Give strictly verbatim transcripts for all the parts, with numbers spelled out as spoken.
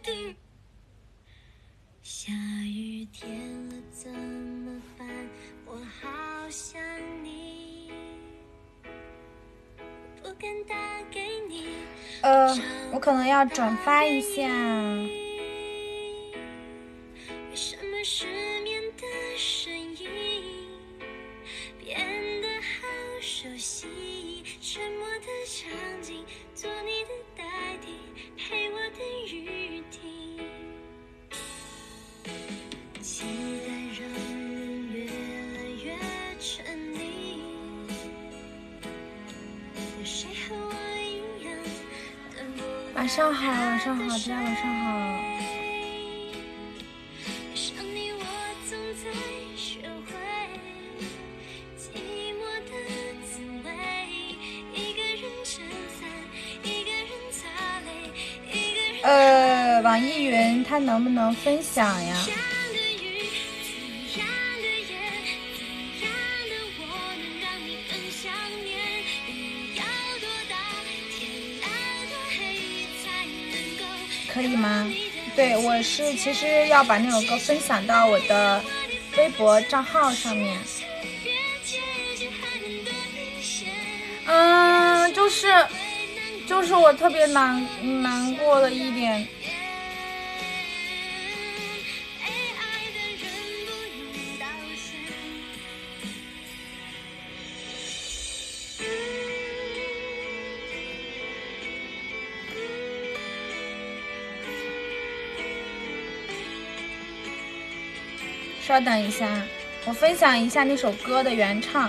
下雨天了怎么办？我好想你，不敢打给你。 呃，我可能要转发一下。 为什么失眠的声音变得好熟悉？沉默的场景，做你的代替，陪我等雨停。期待让人越来越沉溺，有谁和我一样等不到？ 晚上好，晚上好，大家晚上好。 想你我总在学会寂寞的滋味，一个人撑伞，一个人擦泪，一个人呃，网易云它能不能分享呀？可以吗？对，我是其实要把那首歌分享到我的微博账号上面。嗯，就是就是我特别难难过的一点。稍等一下，我分享一下那首歌的原唱。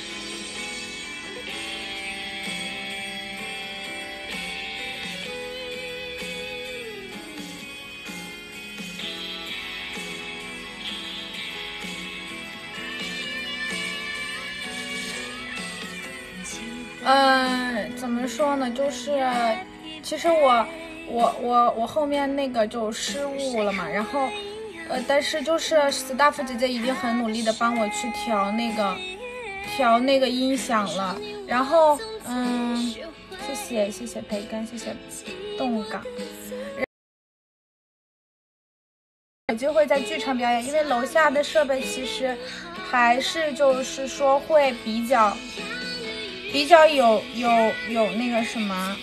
嗯，怎么说呢？就是，其实我我我我后面那个就失误了嘛，然后。呃，但是就是 staff 姐姐已经很努力的帮我去调那个调那个音响了，然后嗯，谢谢谢谢培根，谢谢动物港，有机会在剧场表演，因为楼下的设备其实还是就是说会比较比较有有有那个什么。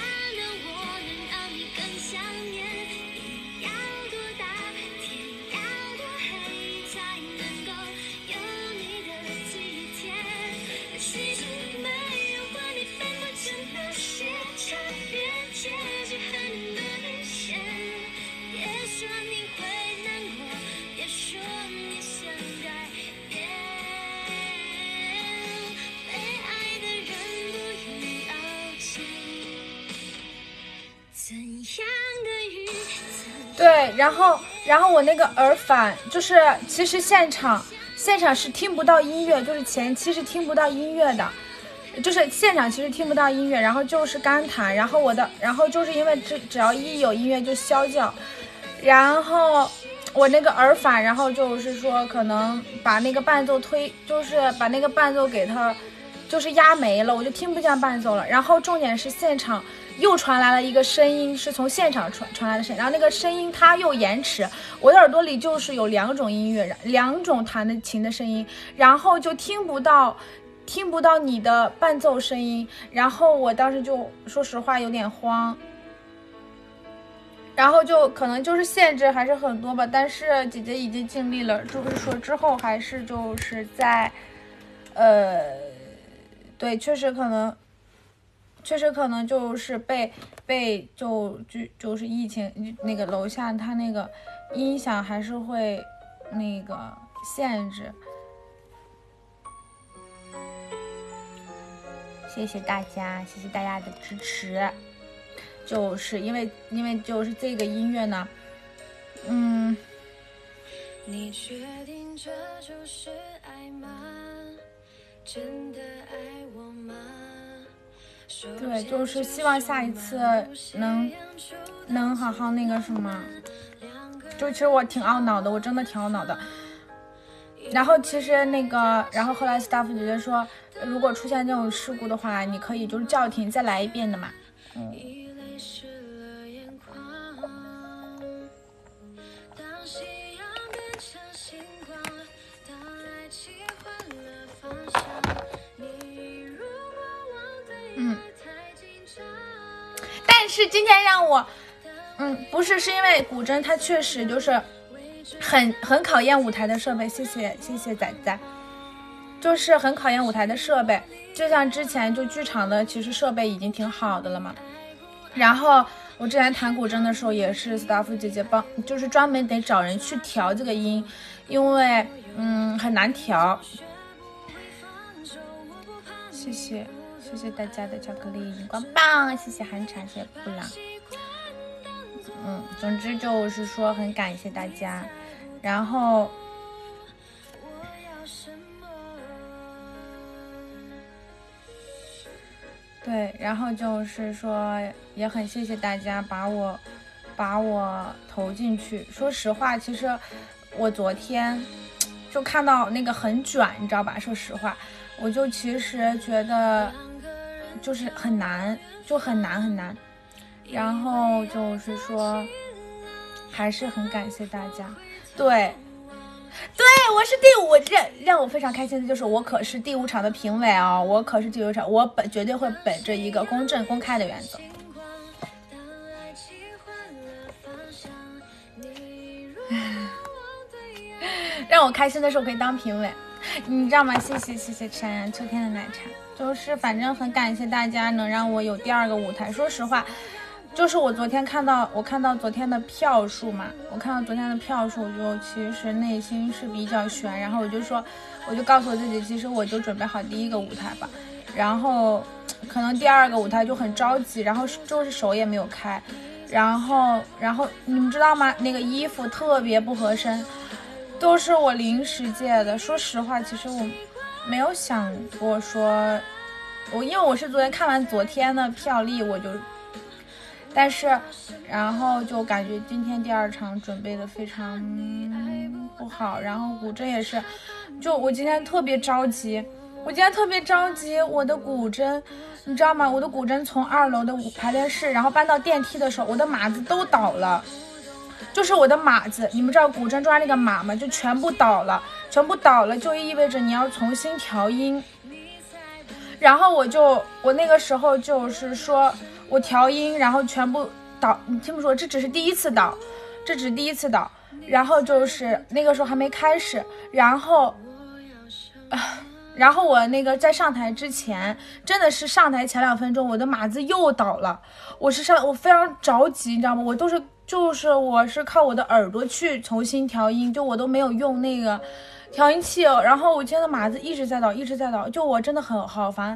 对，然后然后我那个耳返就是其实现场现场是听不到音乐，就是前期是听不到音乐的，就是现场其实听不到音乐，然后就是干弹，然后我的然后就是因为只只要一有音乐就啸叫，然后我那个耳返，然后就是说可能把那个伴奏推，就是把那个伴奏给它就是压没了，我就听不见伴奏了。然后重点是现场又传来了一个声音，是从现场传传来的声音，然后那个声音它又延迟，我的耳朵里就是有两种音乐，两种弹的琴的声音，然后就听不到听不到你的伴奏声音，然后我当时就说实话有点慌，然后就可能就是限制还是很多吧，但是姐姐已经尽力了，就是说之后还是就是在呃对，确实可能确实可能就是被被就就就是疫情那个楼下它那个音响还是会那个限制。谢谢大家，谢谢大家的支持。就是因为因为就是这个音乐呢，嗯， 你确定这就是爱吗？真的爱我吗？ 对，就是希望下一次能能好好那个什么，就其实我挺懊恼的，我真的挺懊恼的。然后其实那个，然后后来 staff 姐姐说，如果出现这种事故的话，你可以就是叫停再来一遍的嘛。嗯。 是今天让我，嗯，不是，是因为古筝它确实就是很很考验舞台的设备。谢谢谢谢仔仔，就是很考验舞台的设备。就像之前就剧场的，其实设备已经挺好的了嘛。然后我之前弹古筝的时候，也是 staff 姐姐帮，就是专门得找人去调这个音，因为嗯很难调。谢谢谢谢大家的巧克力荧光棒，谢谢寒茶，谢谢布朗。嗯，总之就是说很感谢大家，然后。对，然后就是说也很谢谢大家把我把我投进去。说实话，其实我昨天就看到那个很卷，你知道吧？说实话，我就其实觉得就是很难，就很难很难。然后就是说还是很感谢大家。对。对，我是第五，让让我非常开心的就是我可是第五场的评委哦，我可是第五场，我本绝对会本着一个公正公开的原则。让我开心的是我可以当评委，你知道吗？谢谢谢谢山羊秋天的奶茶，就是反正很感谢大家能让我有第二个舞台。说实话。就是我昨天看到，我看到昨天的票数嘛，我看到昨天的票数，我就其实内心是比较悬，然后我就说，我就告诉我自己，其实我就准备好第一个舞台吧，然后可能第二个舞台就很着急，然后就是手也没有开，然后然后你们知道吗？那个衣服特别不合身，都是我临时借的。说实话，其实我没有想过说，我因为我是昨天看完昨天的票例，我就。但是，然后就感觉今天第二场准备的非常不好，然后古筝也是，就我今天特别着急，我今天特别着急，我的古筝，你知道吗？我的古筝从二楼的排练室，然后搬到电梯的时候，我的马子都倒了，就是我的马子，你们知道古筝中间那个马吗？就全部倒了，全部倒了，就意味着你要重新调音。然后我就，我那个时候就是说。我调音，然后全部倒，你听不说，这只是第一次倒，这只是第一次倒，然后就是那个时候还没开始，然后，啊，然后我那个在上台之前，真的是上台前两分钟，我的马子又倒了，我是上，我非常着急，你知道吗？我都是就是我是靠我的耳朵去重新调音，就我都没有用那个调音器，然后我今天的马子一直在倒，一直在倒，就我真的很好烦。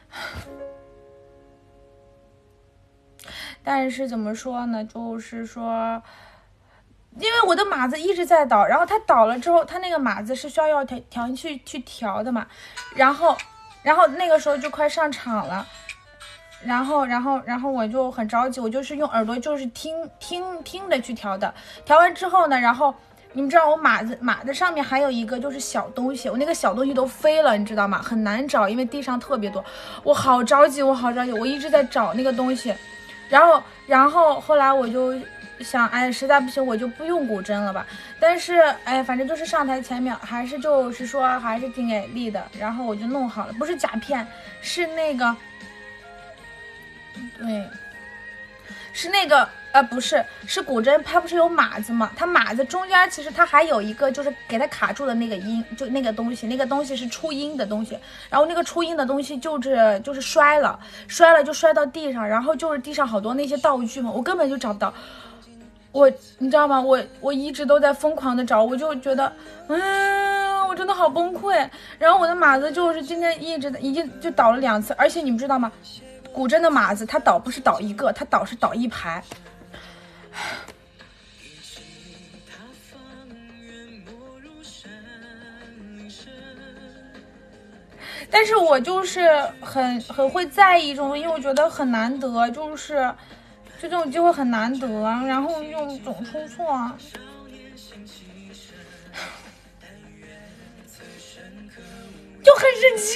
但是怎么说呢，就是说因为我的马子一直在倒，然后它倒了之后，它那个马子是需要要调调音去去调的嘛，然后然后那个时候就快上场了，然后然后然后我就很着急，我就是用耳朵就是听听听的去调的，调完之后呢，然后你们知道我马子马的上面还有一个就是小东西，我那个小东西都飞了，你知道吗？很难找，因为地上特别多，我好着急，我好着急，我一直在找那个东西。然后，然后后来我就想，哎，实在不行我就不用古筝了吧。但是，哎，反正就是上台前面还是就是说还是挺给力的。然后我就弄好了，不是甲片，是那个，对，是那个，呃，不是，是古筝，它不是有马子吗？它马子中间其实它还有一个，就是给它卡住的那个音，就那个东西，那个东西是出音的东西。然后那个出音的东西就是就是摔了，摔了就摔到地上，然后就是地上好多那些道具嘛，我根本就找不到。我你知道吗？我我一直都在疯狂的找，我就觉得，嗯，我真的好崩溃。然后我的马子就是今天一直已经就倒了两次，而且你们知道吗？古筝的马子它倒不是倒一个，它倒是倒一排。但是我就是很很会在意这种，因为我觉得很难得，就是就这种机会很难得，然后又总出错，就很生气。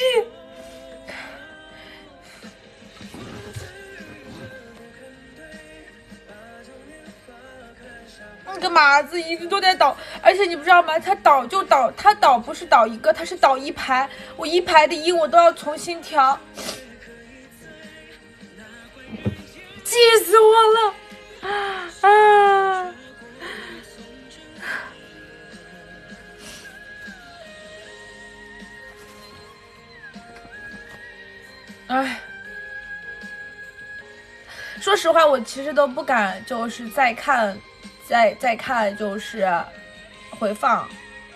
那个马子一直都在倒，而且你不知道吗？它倒就倒，它倒不是倒一个，它是倒一排。我一排的音我都要重新调。 气死我了啊！哎，说实话，我其实都不敢，就是再看，再再看，就是回放。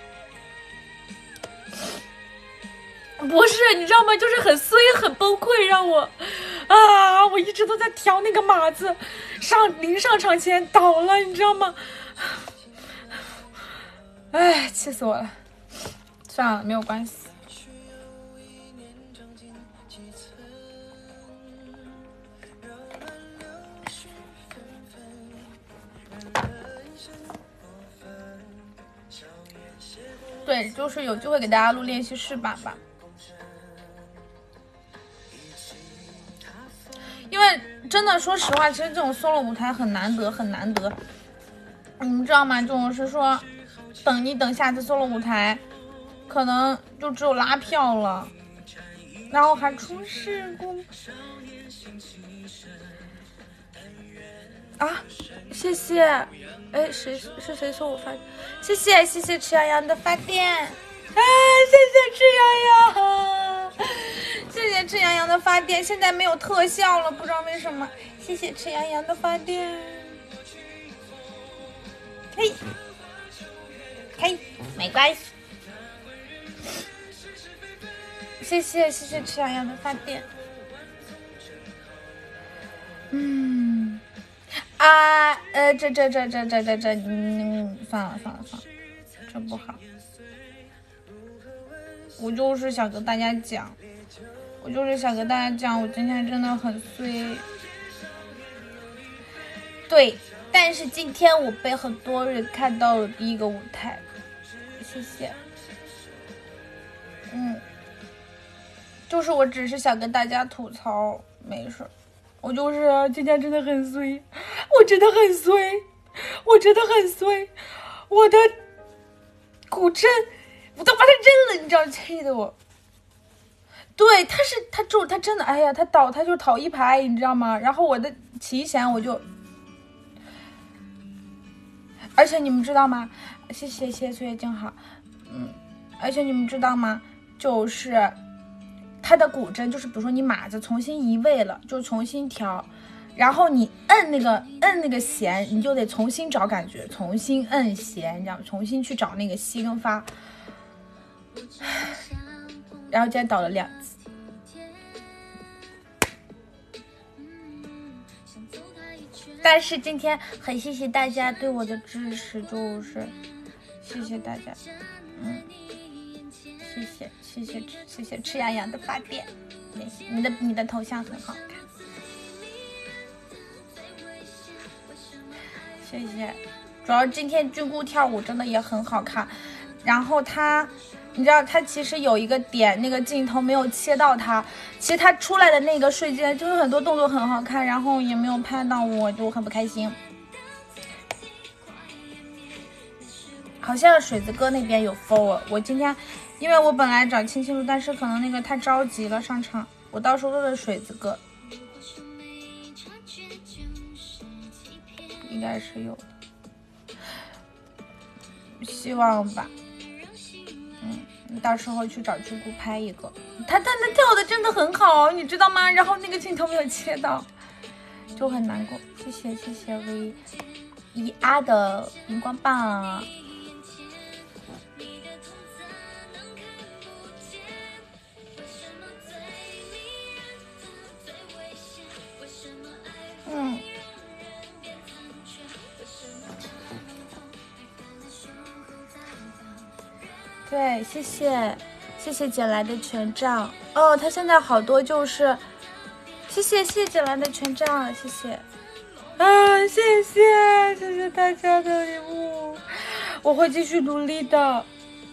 不是，你知道吗？就是很衰，很崩溃，让我啊！我一直都在调那个码子，上临上场前倒了，你知道吗？哎，气死我了！算了，没有关系。对，就是有机会给大家录练习室版吧。因为真的说实话，其实这种 solo 舞台很难得，很难得。你们知道吗？就是说，等你等下次 solo 舞台，可能就只有拉票了，然后还出事故啊！谢谢，哎，谁是谁说我发？谢谢谢谢吃羊羊的发电，哎，谢谢吃羊羊。谢谢吃羊羊的发电，现在没有特效了，不知道为什么。谢谢吃羊羊的发电，嘿，嘿，没关系。谢谢谢谢吃羊羊的发电。嗯，啊，呃，这这这这这这这，嗯，算了算了算了，这不好。我就是想跟大家讲。我就是想跟大家讲，我今天真的很衰。对，但是今天我被很多人看到了第一个舞台，谢谢。嗯，就是我只是想跟大家吐槽，没事。我就是今天真的很衰，我真的很衰，我真的很衰，我的古筝我都把它扔了，你知道，气得我。对，他是他就他真的，哎呀，他倒他就倒一排，你知道吗？然后我的琴弦我就，而且你们知道吗？谢谢谢谢岁月静好，嗯，而且你们知道吗？就是他的古筝，就是比如说你码子重新移位了，就重新调，然后你摁那个摁那个弦，你就得重新找感觉，重新摁弦，这样重新去找那个西跟发。然后今天倒了两次，但是今天很谢谢大家对我的支持，就是谢谢大家，嗯，谢谢谢谢谢谢吃羊羊的发电，谢谢你的你的头像很好看，谢谢。主要今天菌菇跳舞真的也很好看，然后他。你知道他其实有一个点，那个镜头没有切到他，其实他出来的那个瞬间就是很多动作很好看，然后也没有拍到我，就很不开心。好像水子哥那边有 follow 我今天，因为我本来找青青录，但是可能那个太着急了上场，我到时候问问水子哥，应该是有的，希望吧。嗯，到时候去找菌菇拍一个，他他他跳的真的很好，你知道吗？然后那个镜头没有切到，就很难过。谢谢谢谢 V 一阿的荧光棒。嗯。对，谢谢，谢谢姐来的权杖哦。他现在好多就是，谢谢谢谢姐来的权杖，谢谢，啊，谢谢谢谢大家的礼物，我会继续努力的。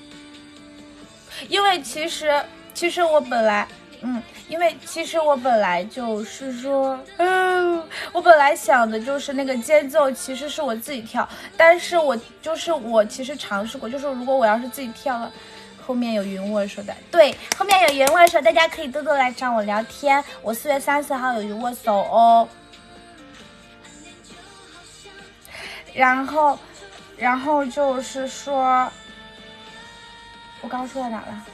因为其实其实我本来，嗯，因为其实我本来就是说，嗯，我本来想的就是那个间奏其实是我自己跳，但是我就是我其实尝试过，就是如果我要是自己跳了，后面有云握手的，对，后面有云握手，大家可以多多来找我聊天，我四月三十号有云握手哦。 然后，然后就是说，我刚说到哪了？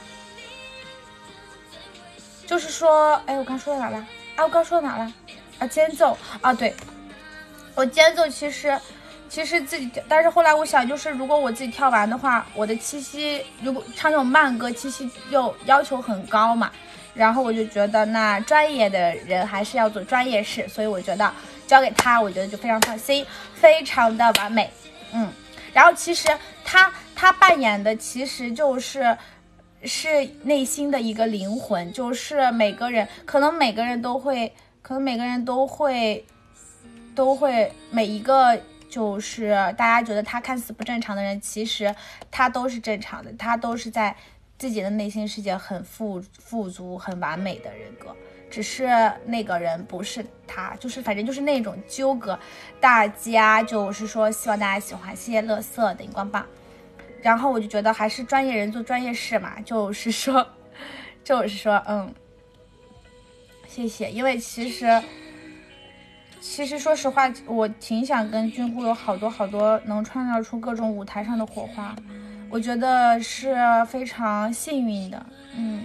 就是说，哎，我刚说到哪了？啊，我刚说到哪了？啊，间奏啊，对，我间奏其实。其实自己，但是后来我想，就是如果我自己跳完的话，我的气息如果唱这种慢歌，气息又要求很高嘛，然后我就觉得那专业的人还是要做专业事，所以我觉得交给他，我觉得就非常放心，非常的完美，嗯。然后其实他他扮演的其实就是是内心的一个灵魂，就是每个人可能每个人都会，可能每个人都会都会每一个。就是大家觉得他看似不正常的人，其实他都是正常的，他都是在自己的内心世界很富富足、很完美的人格，只是那个人不是他，就是反正就是那种纠葛。大家就是说，希望大家喜欢，谢谢乐色的荧光棒。然后我就觉得还是专业人做专业事嘛，就是说，就是说，嗯，谢谢，因为其实。其实说实话，我挺想跟君姑有好多好多能创造出各种舞台上的火花，我觉得是非常幸运的。嗯，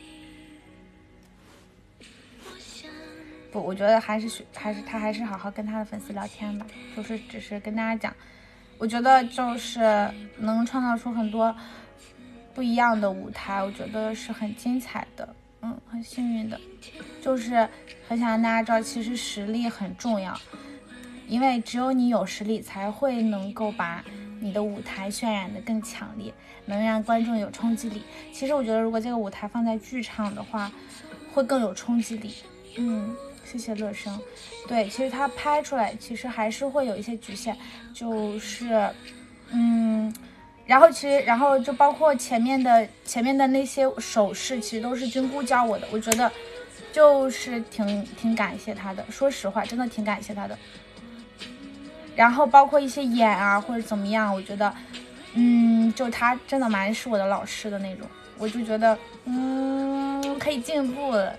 不，我觉得还是还是他还是好好跟他的粉丝聊天吧，就是只是跟大家讲，我觉得就是能创造出很多不一样的舞台，我觉得是很精彩的。嗯，很幸运的，就是很想让大家知道，其实实力很重要，因为只有你有实力，才会能够把你的舞台渲染得更强烈，能让观众有冲击力。其实我觉得，如果这个舞台放在剧场的话，会更有冲击力。嗯，谢谢乐生。对，其实它拍出来，其实还是会有一些局限，就是，嗯。然后其实，然后就包括前面的前面的那些手势，其实都是君姑教我的。我觉得就是挺挺感谢他的，说实话，真的挺感谢他的。然后包括一些演啊或者怎么样，我觉得，嗯，就他真的蛮是我的老师的那种，我就觉得，嗯，可以进步了。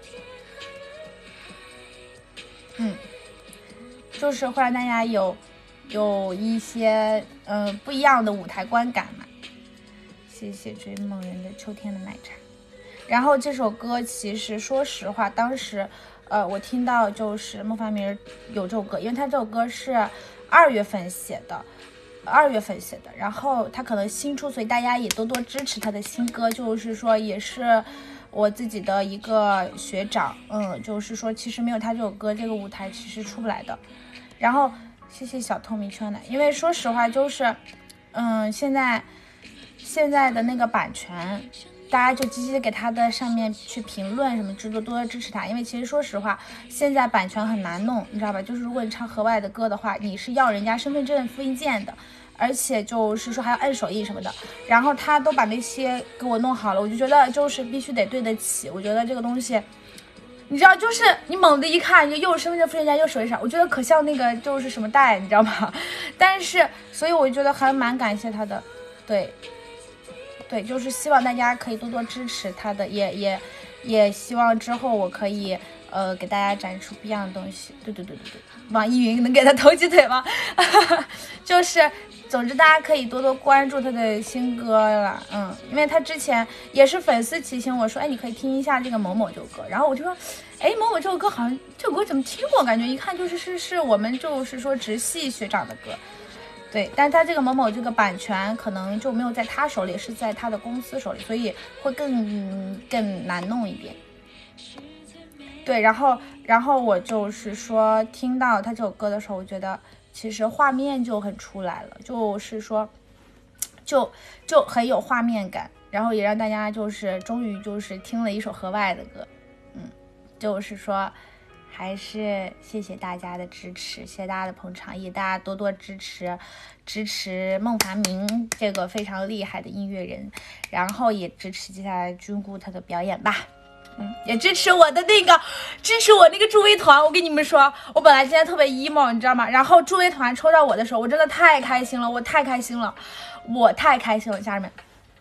嗯，就是会让大家有。有一些嗯、呃、不一样的舞台观感嘛，谢谢追梦人的秋天的奶茶。然后这首歌其实说实话，当时呃我听到就是孟凡明有这首歌，因为他这首歌是二月份写的，二月份写的，然后他可能新出，所以大家也多多支持他的新歌。就是说也是我自己的一个学长，嗯，就是说其实没有他这首歌，这个舞台其实出不来的。然后。谢谢小透明圈奶，因为说实话就是，嗯，现在现在的那个版权，大家就积极的给他的上面去评论什么制作，多多支持他。因为其实说实话，现在版权很难弄，你知道吧？就是如果你唱河外的歌的话，你是要人家身份证复印件的，而且就是说还要按手印什么的。然后他都把那些给我弄好了，我就觉得就是必须得对得起。我觉得这个东西。你知道，就是你猛的一看，就又身份证复印件又手印上，我觉得可像那个就是什么带，你知道吗？但是，所以我觉得还蛮感谢他的，对，对，就是希望大家可以多多支持他的，也也也希望之后我可以呃给大家展出不一样的东西。对对对对对，网易云能给他投几腿吗？就是。总之，大家可以多多关注他的新歌了，嗯，因为他之前也是粉丝提醒我说，哎，你可以听一下这个某某这首歌，然后我就说，哎，某某这首歌好像这首歌怎么听过？感觉一看就是是是我们就是说直系学长的歌，对，但是他这个某某这个版权可能就没有在他手里，是在他的公司手里，所以会更更难弄一点。对，然后然后我就是说听到他这首歌的时候，我觉得。其实画面就很出来了，就是说，就就很有画面感，然后也让大家就是终于就是听了一首河外的歌，嗯，就是说还是谢谢大家的支持，谢谢大家的捧场，也大家多多支持支持孟凡明这个非常厉害的音乐人，然后也支持接下来君姑他的表演吧。嗯，也支持我的那个，支持我那个助威团。我跟你们说，我本来今天特别 emo， 你知道吗？然后助威团抽到我的时候，我真的太开心了，我太开心了，我太开心了，家人们。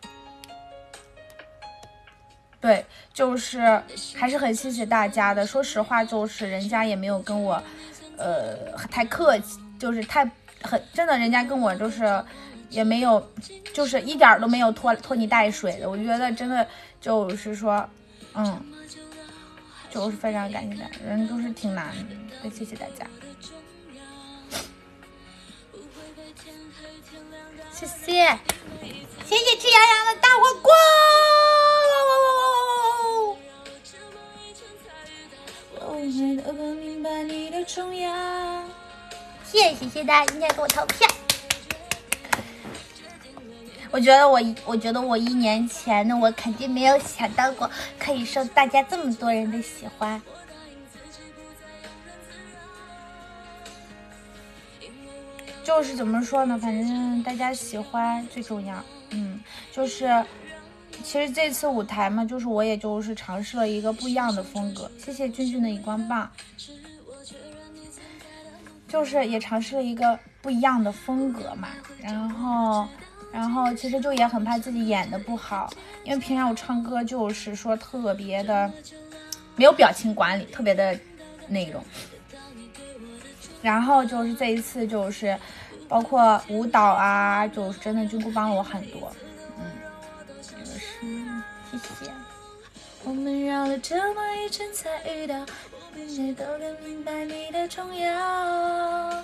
对，就是还是很谢谢大家的。说实话，就是人家也没有跟我，呃，太客气，就是太很真的，人家跟我就是也没有，就是一点都没有拖拖泥带水的。我觉得真的就是说，嗯，就是非常感谢大家，人都是挺难的，谢谢大家，谢谢。谢谢吃羊羊的大火锅，我明白你的重要。谢谢谢谢大家今天给我投票。我觉得我我觉得我一年前呢，我肯定没有想到过可以受大家这么多人的喜欢。就是怎么说呢，反正大家喜欢最重要。嗯，就是其实这次舞台嘛，就是我也就是尝试了一个不一样的风格。谢谢君君的荧光棒，就是也尝试了一个不一样的风格嘛。然后，然后其实就也很怕自己演的不好，因为平常我唱歌就是说特别的没有表情管理，特别的那种。然后就是这一次就是包括舞蹈啊，就是真的君姑帮了我很多。嗯，就是谢谢。我们绕了这么一圈才遇到，谁都更明白你的重要。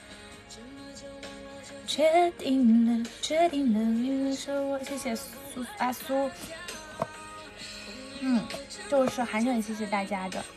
决定了，决定了，你说我。谢谢苏阿苏。嗯，就是还是很谢谢大家的。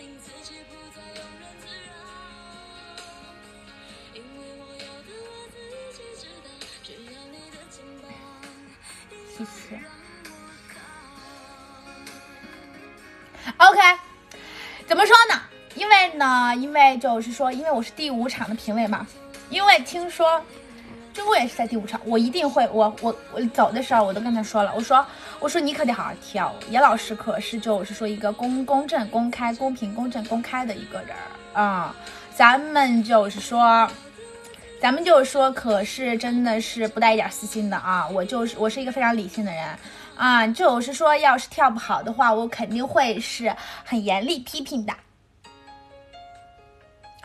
谢谢。OK， 怎么说呢？因为呢，因为就是说，因为我是第五场的评委嘛，因为听说中国也是在第五场，我一定会，我我我走的时候我都跟他说了，我说我说你可得好好跳，叶老师可是就是说一个公公正、公开、公平、公正、公开的一个人啊、嗯，咱们就是说。咱们就是说，可是真的是不带一点私心的啊！我就是我是一个非常理性的人啊，就是说，要是跳不好的话，我肯定会是很严厉批评的啊！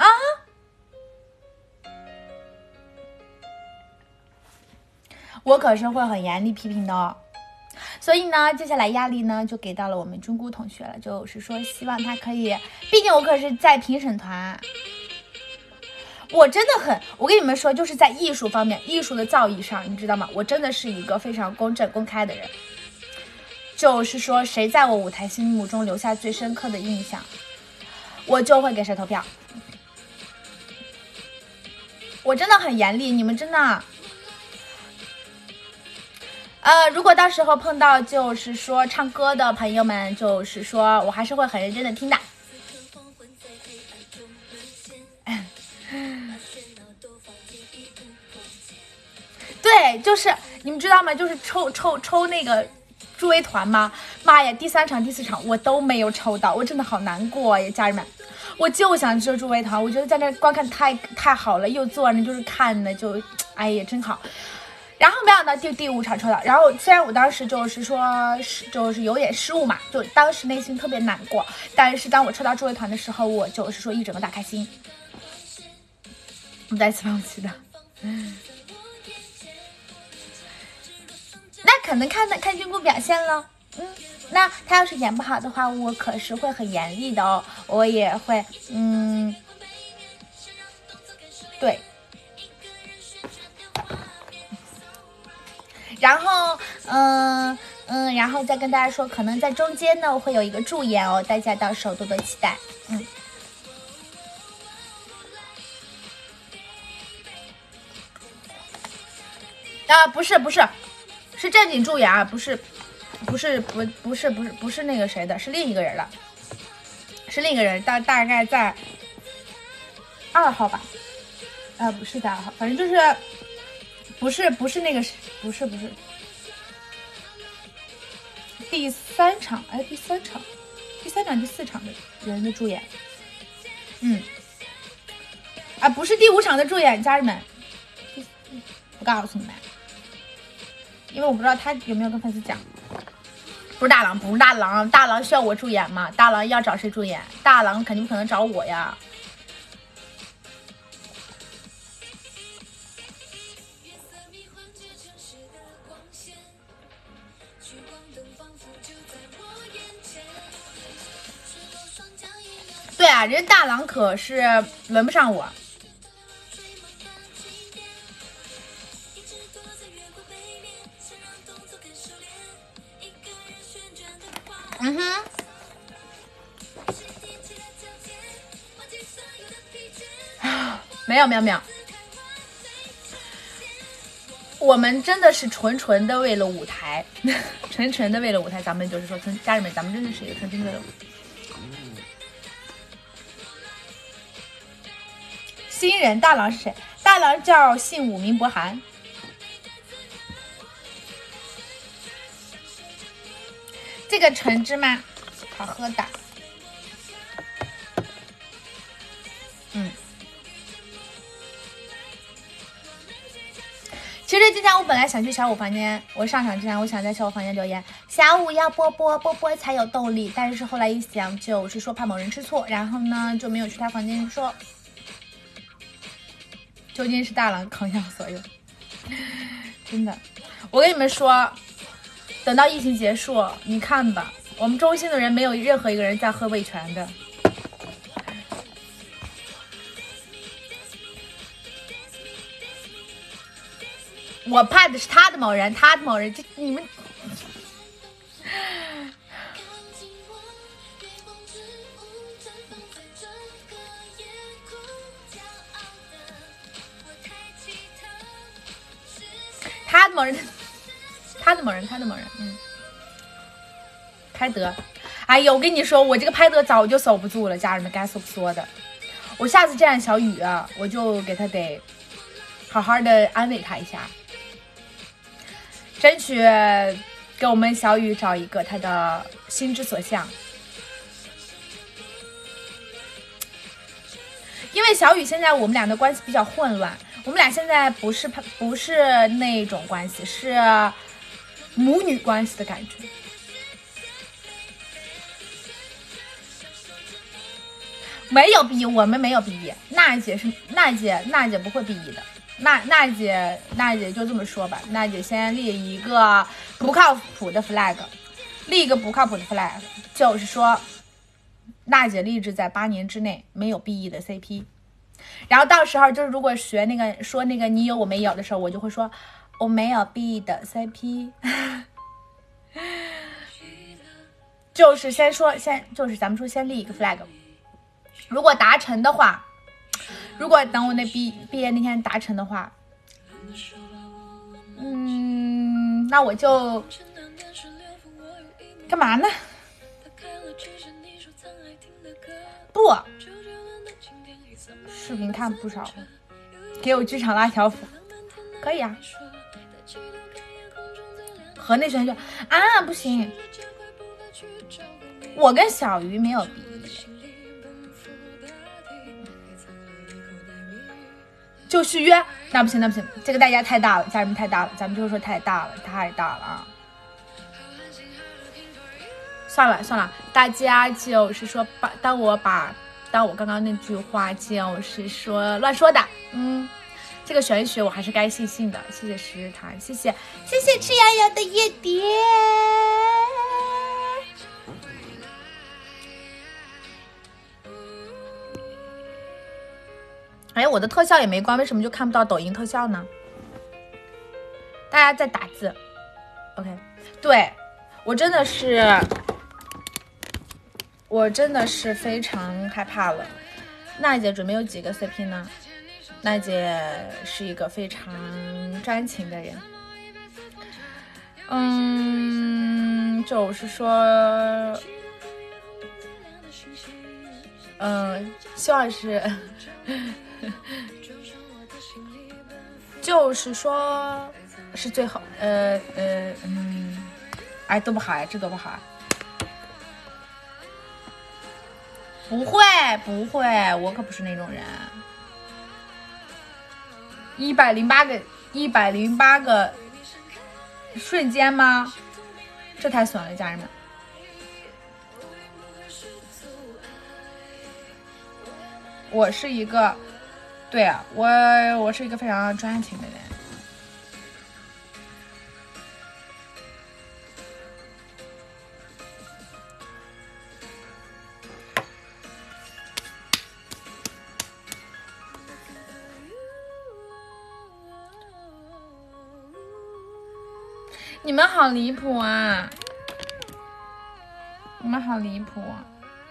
我可是会很严厉批评的哦。所以呢，接下来压力呢就给到了我们中姑同学了，就是说希望他可以，毕竟我可是在评审团。我真的很，我跟你们说，就是在艺术方面，艺术的造诣上，你知道吗？我真的是一个非常公正、公开的人。就是说，谁在我舞台心目中留下最深刻的印象，我就会给谁投票。我真的很严厉，你们真的。呃，如果到时候碰到就是说唱歌的朋友们，就是说我还是会很认真的听的。对，就是你们知道吗？就是抽抽抽那个助威团吗？妈呀，第三场、第四场我都没有抽到，我真的好难过呀，家人们！我就想吃助威团，我觉得在那观看太太好了，又坐着就是看的，就哎呀真好。然后没想到第第五场抽到，然后虽然我当时就是说是就是有点失误嘛，就当时内心特别难过，但是当我抽到助威团的时候，我就是说一整个大开心。我再次放弃的。嗯。那可能看看君姑表现了，嗯，那他要是演不好的话，我可是会很严厉的哦，我也会，嗯，对，然后，嗯嗯，然后再跟大家说，可能在中间呢会有一个助演哦，大家到时候多多期待，嗯。啊，不是不是。是正经助演啊，不是，不是，不，不是，不是，不是那个谁的，是另一个人了，是另一个人，大大概在二号吧，呃，不是在二号，反正就是，不是，不是那个，不是，不是，第三场，哎，第三场，第三场，第四场的人的助演，嗯，啊，不是第五场的助演，家人们，不告诉你们。因为我不知道他有没有跟粉丝讲，不是大郎，不是大郎，大郎需要我助演吗？大郎要找谁助演？大郎肯定不可能找我呀。 呀，人大郎可是轮不上我。嗯哼，没有没有没有，我们真的是纯纯的为了舞台，纯纯的为了舞台。咱们就是说，纯家人们，咱们真的是一个纯纯的为了舞台。新人大郎是谁？大郎叫姓武，名博涵。这个橙汁吗？好喝的。嗯。其实今天我本来想去小五房间，我上场之前我想在小五房间留言，小五要波波波波才有动力，但是后来一想，就是说怕某人吃醋，然后呢就没有去他房间说。究竟是大郎扛下所有，真的，我跟你们说，等到疫情结束，你看吧，我们中心的人没有任何一个人在喝味全的。我怕的是他的某人，他的某人，这你们。他的某人，他的某人，他的某人，嗯，拍得，哎呦，我跟你说，我这个拍得早就守不住了，家人们该说不说的。我下次见小雨啊，我就给他得好好的安慰他一下，争取给我们小雨找一个他的心之所向。因为小雨现在我们俩的关系比较混乱。我们俩现在不是不是那种关系，是母女关系的感觉。没有 B， 我们没有 B， 娜姐是娜姐，娜姐不会 B 的。娜娜姐娜姐就这么说吧，娜姐先立一个不靠谱的 flag， 立一个不靠谱的 flag， 就是说，娜姐立志在八年之内没有 B E 的 C P。然后到时候就是如果学那个说那个你有我没有的时候，我就会说我没有 B 的 C P， 就是先说先就是咱们说先立一个 flag， 如果达成的话，如果等我那毕毕业那天达成的话，嗯，那我就干嘛呢？不。视频看不少，给我剧场拉条幅，可以啊。河内选秀啊，不行，我跟小鱼没有比。就续约，那不行，那不行，这个代价太大了，家人们太大了，咱们就说太大了，太大了啊！算了算了，大家就是说把当我把。当我刚刚那句话就是说乱说的，嗯，这个玄学我还是该信信的。谢谢石潭，谢谢谢谢吃羊羊的夜蝶。哎，我的特效也没关，为什么就看不到抖音特效呢？大家在打字 ，OK， 对我真的是。我真的是非常害怕了。娜姐准备有几个 C P 呢？娜姐是一个非常专情的人，嗯，就是说，嗯，希望是，就是说是最好，呃呃嗯，哎，都不好呀，这都不好啊。不会不会，我可不是那种人。一百零八个一百零八个瞬间吗？这太损了，家人们。我是一个，对啊，我我是一个非常专情的人。 你们好离谱啊！你们好离谱啊！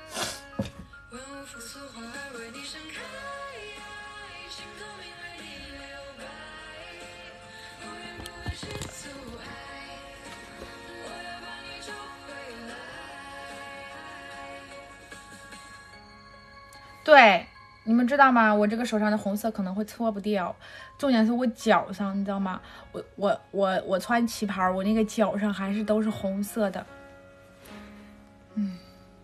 对，你们知道吗？我这个手上的红色可能会搓不掉，重点是我脚上，你知道吗？我我我我穿旗袍，我那个脚上还是都是红色的。嗯，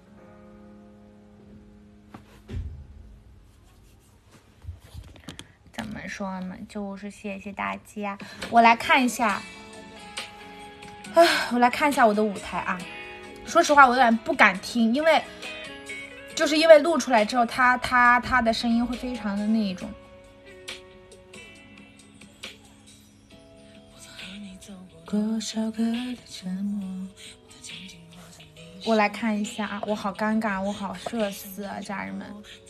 怎么说呢？就是谢谢大家。我来看一下，啊，我来看一下我的舞台啊。说实话，我有点不敢听，因为。就是因为录出来之后，他他他的声音会非常的那一种。我来看一下啊，我好尴尬，我好社死啊，家人们。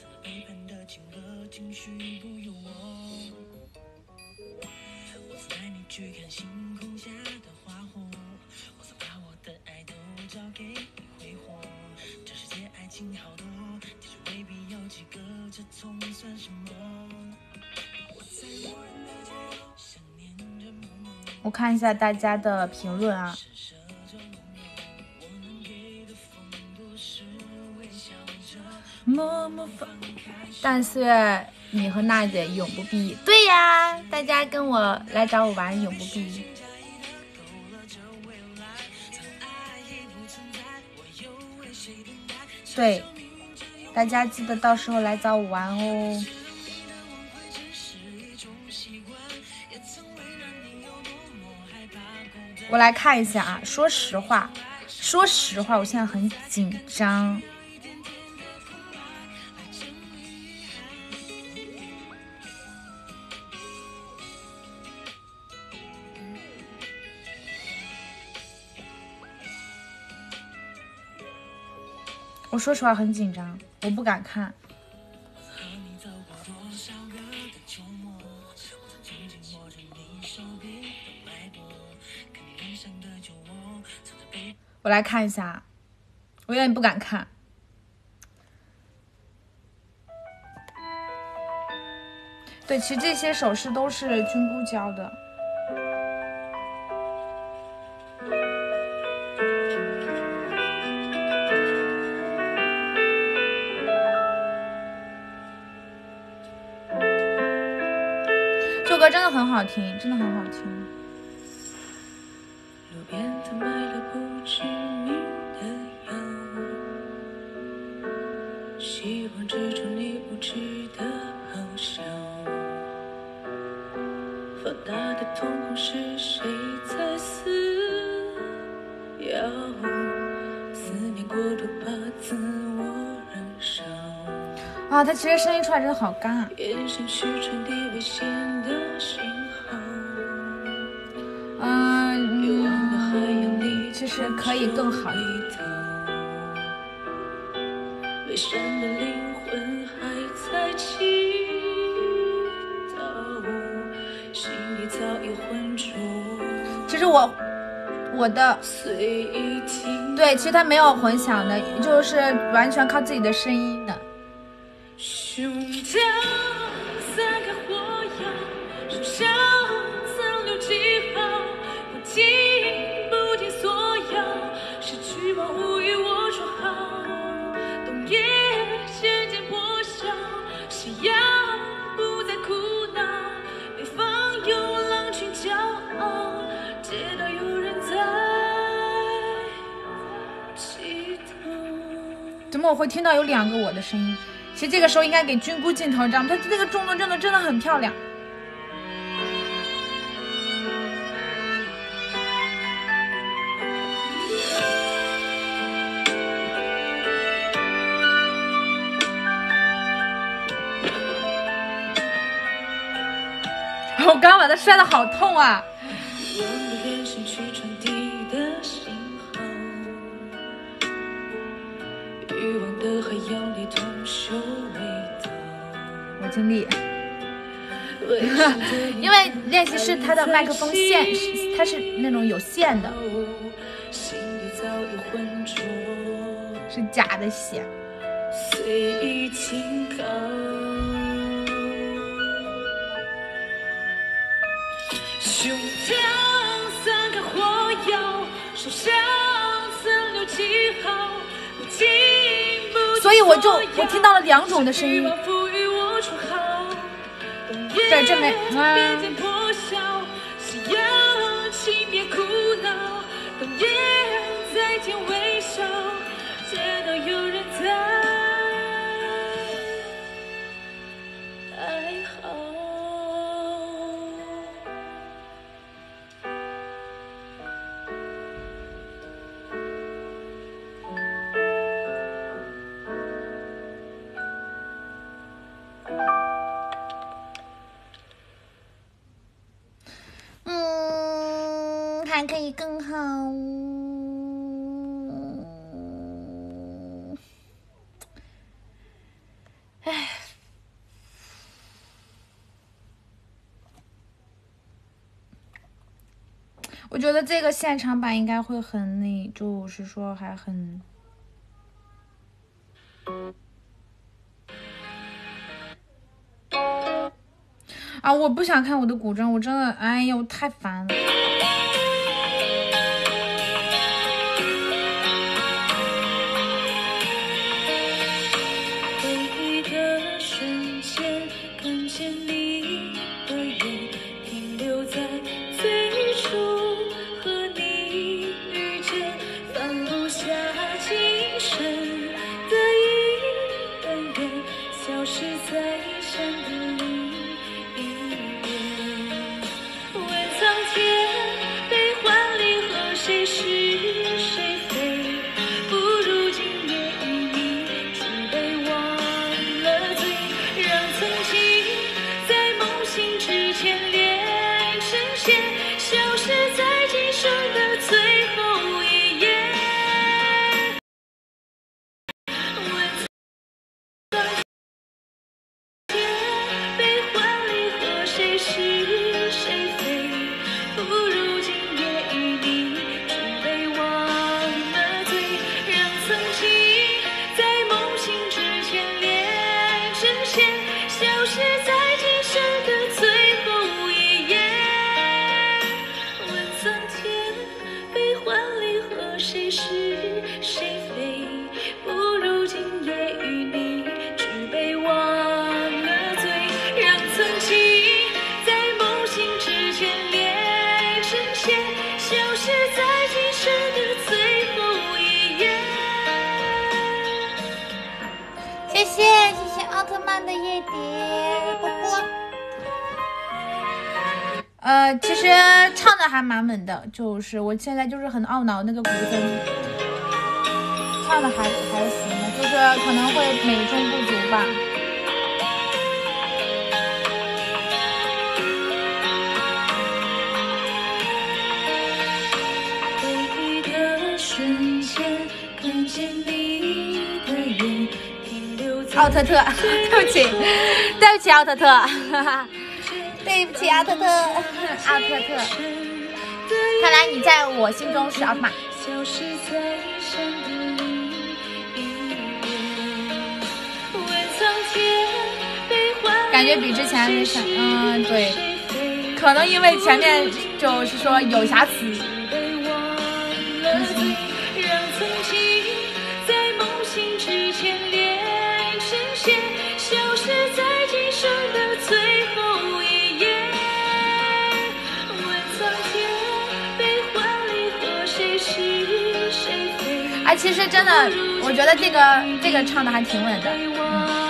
我看一下大家的评论啊。但是你和娜姐永不闭，对呀，大家跟我来找我玩永不闭。对，大家记得到时候来找我玩哦。我来看一下啊，说实话，说实话，我现在很紧张。我说实话很紧张，我不敢看。我来看一下，我有点不敢看。对，其实这些手势都是菌菇教的。这首歌真的很好听，真的很好听。路边摊卖了不知名的药，希望之中你不知的好笑。放大的瞳孔是谁在撕咬？思念过度把自我燃烧。啊，他其实声音出来真的好干啊。眼神去传递危险的信号。嗯，其实可以更好一点。悲伤的灵魂还在祈祷，心里早已浑浊。其实我我的对，其实他没有混响的，就是完全靠自己的声音的。胸膛散开火药，手上残留记号，不停不停索要，失去模糊与我说好，冬夜渐渐破晓，夕阳不再苦恼，北方有狼群骄傲，街道有人在乞讨。怎么我会听到有两个我的声音？其实这个时候应该给菌菇镜头，知道吗？他这个动作真的真的很漂亮。我刚刚把他摔得好痛啊！我尽力。 因为练习室它的麦克风线是它是那种有线的，是假的线。 随意轻靠，胸膛散开火药，手上曾留记号， 所以我就我听到了两种的声音。对，这没嗯。嗯，还可以更好。唉，我觉得这个现场版应该会很那，就是说还很。啊！我不想看我的古筝，我真的，哎呦，太烦了。 回忆的瞬间，看见你的眼，停留在最初和你遇见，放不下今生的一本缘，消失在山谷里。谁是谁非，不如今夜与你只被忘了罪，让曾经在梦醒之前连成线，消失在今生的最后一页。问苍天悲欢离合，谁是谁非，不如今夜与你谁是谁非，不如今夜与你只被忘了罪，让曾经在梦醒之前连成线，消失在今生的最后一页。 谢谢谢谢奥特曼的夜蝶波波。呃，其实唱的还蛮稳的，就是我现在就是很懊恼那个古筝唱的还还行的，就是可能会美中不足吧。 回忆的瞬间，看见你的眼，停留在奥特特，对不起，对不起，奥特特，哈哈。对不起，奥特特，奥特特，看来你在我心中是奥特曼。感觉比之前那场，嗯，对，可能因为前面就是说有瑕疵。哎，其实真的，我觉得这个这个唱的还挺稳的。嗯。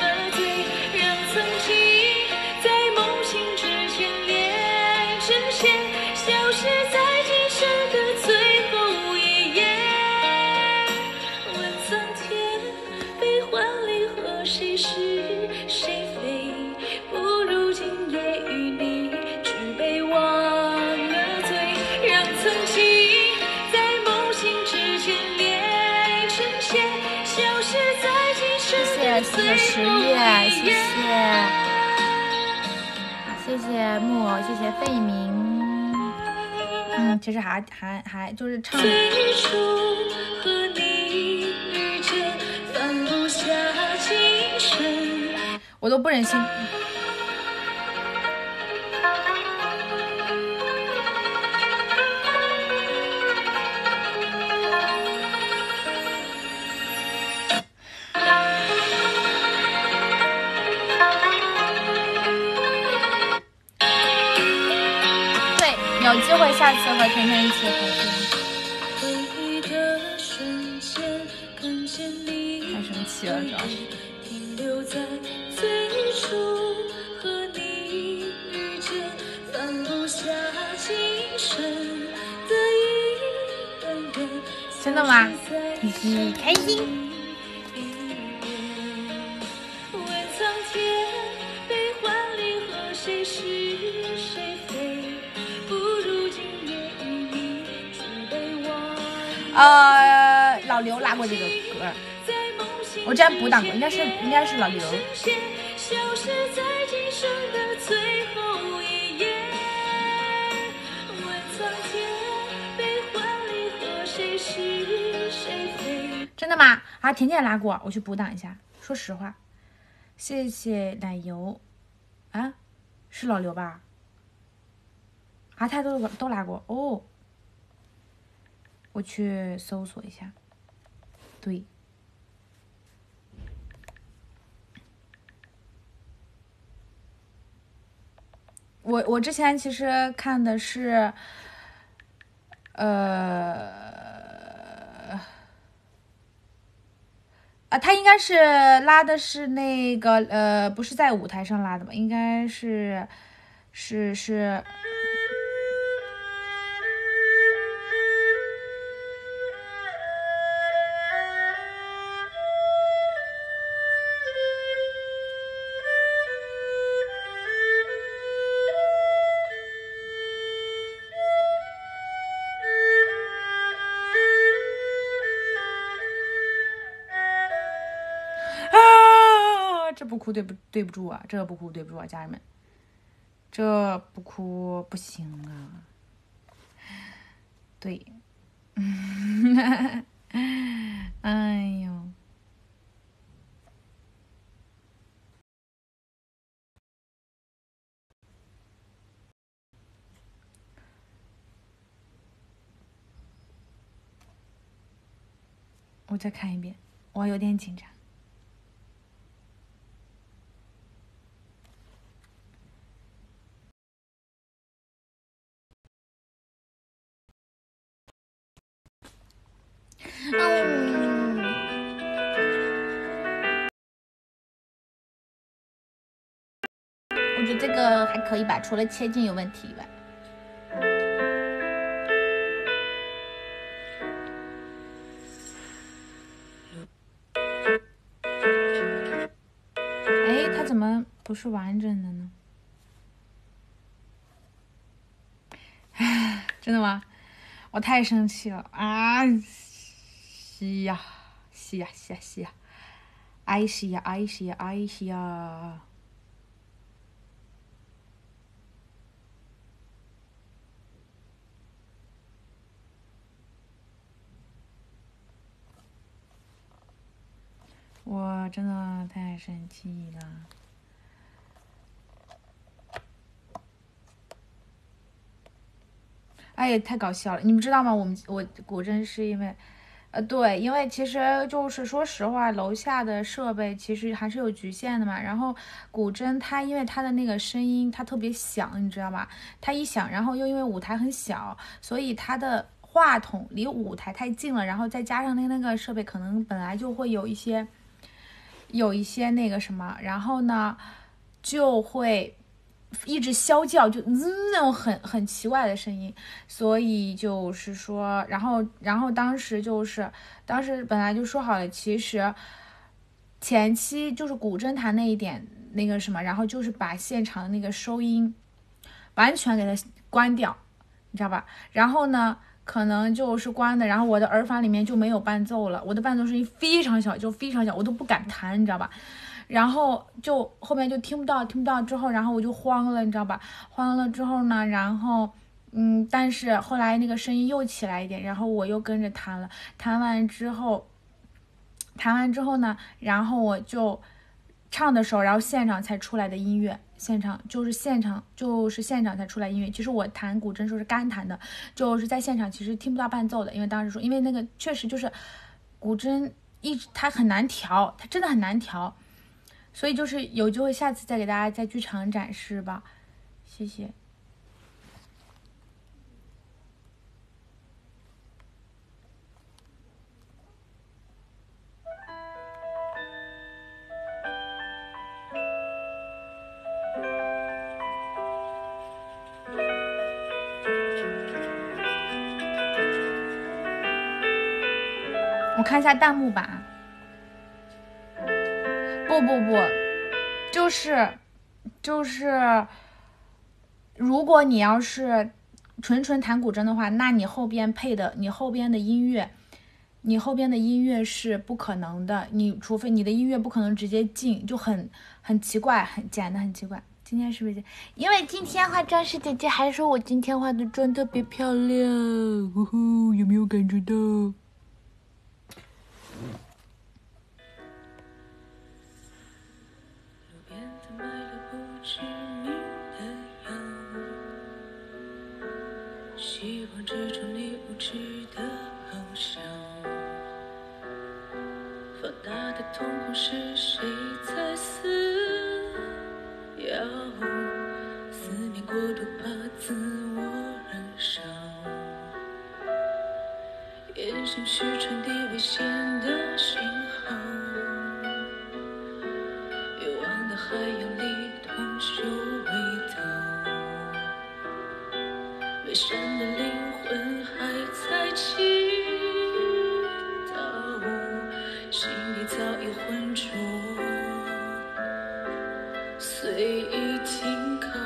谁是谁非，不如今夜与你只被忘了罪，让曾经在梦醒之前连成线，消失在今生的最后一页。谢谢十月，谢谢。 谢谢木偶，谢谢费明。嗯，其实还还还就是唱。最初和你遇见，翻不下今生，我都不忍心。有机会下次和甜甜一起合作。太生气了，主要是。真的吗？嘻嘻，开心。呃，老刘拉过这个歌，我之前补档过，应该是应该是老刘。真的吗？啊，甜甜拉过，我去补档一下。说实话，谢谢奶油，啊，是老刘吧？啊，他都都拉过哦。我去搜索一下，对，我我之前其实看的是，呃，啊，他应该是拉的是那个呃，不是在舞台上拉的吧？应该是，是是。这不哭对不对不住啊！这不哭对不住啊，家人们，这不哭不行啊！对，哎呦，我再看一遍，我有点紧张。嗯，我觉得这个还可以吧，除了切镜有问题以外。哎，它怎么不是完整的呢？真的吗？我太生气了啊！是呀，是呀，是呀，是呀，哎是呀，哎是呀，哎是呀。我真的太生气了。哎呀，太搞笑了！你们知道吗？我们我古筝是因为，呃，对，因为其实就是说实话，楼下的设备其实还是有局限的嘛。然后古筝它因为它的那个声音它特别响，你知道吧？它一响，然后又因为舞台很小，所以它的话筒离舞台太近了，然后再加上那那个设备可能本来就会有一些有一些那个什么，然后呢就会。一直啸叫，就嗯那种很很奇怪的声音，所以就是说，然后然后当时就是当时本来就说好了，其实前期就是古筝弹那一点那个什么，然后就是把现场的那个收音完全给它关掉，你知道吧？然后呢，可能就是关的，然后我的耳返里面就没有伴奏了，我的伴奏声音非常小，就非常小，我都不敢弹，你知道吧？ 然后就后面就听不到，听不到之后，然后我就慌了，你知道吧？慌了之后呢，然后嗯，但是后来那个声音又起来一点，然后我又跟着弹了，弹完之后，弹完之后呢，然后我就唱的时候，然后现场才出来的音乐。现场就是现场就是现场才出来音乐。其实我弹古筝时候是干弹的，就是在现场其实听不到伴奏的，因为当时说，因为那个确实就是古筝一直它很难调，它真的很难调，所以就是有机会下次再给大家在剧场展示吧，谢谢。我看一下弹幕吧。不不不，就是就是，如果你要是纯纯弹古筝的话，那你后边配的，你后边的音乐，你后边的音乐是不可能的。你除非你的音乐不可能直接进，就很很奇怪，很剪的很奇怪。今天是不是？因为今天化妆师姐姐还说我今天化的妆特别漂亮，呼呼，有没有感觉到？ 希望这种你无知的翱翔，放大的瞳孔是谁在撕咬？思念过度怕自我燃烧，眼神是传递危险的信号，欲望的海洋里同修味道，悲伤的灵魂还在祈祷，心底早已浑浊，随意停靠。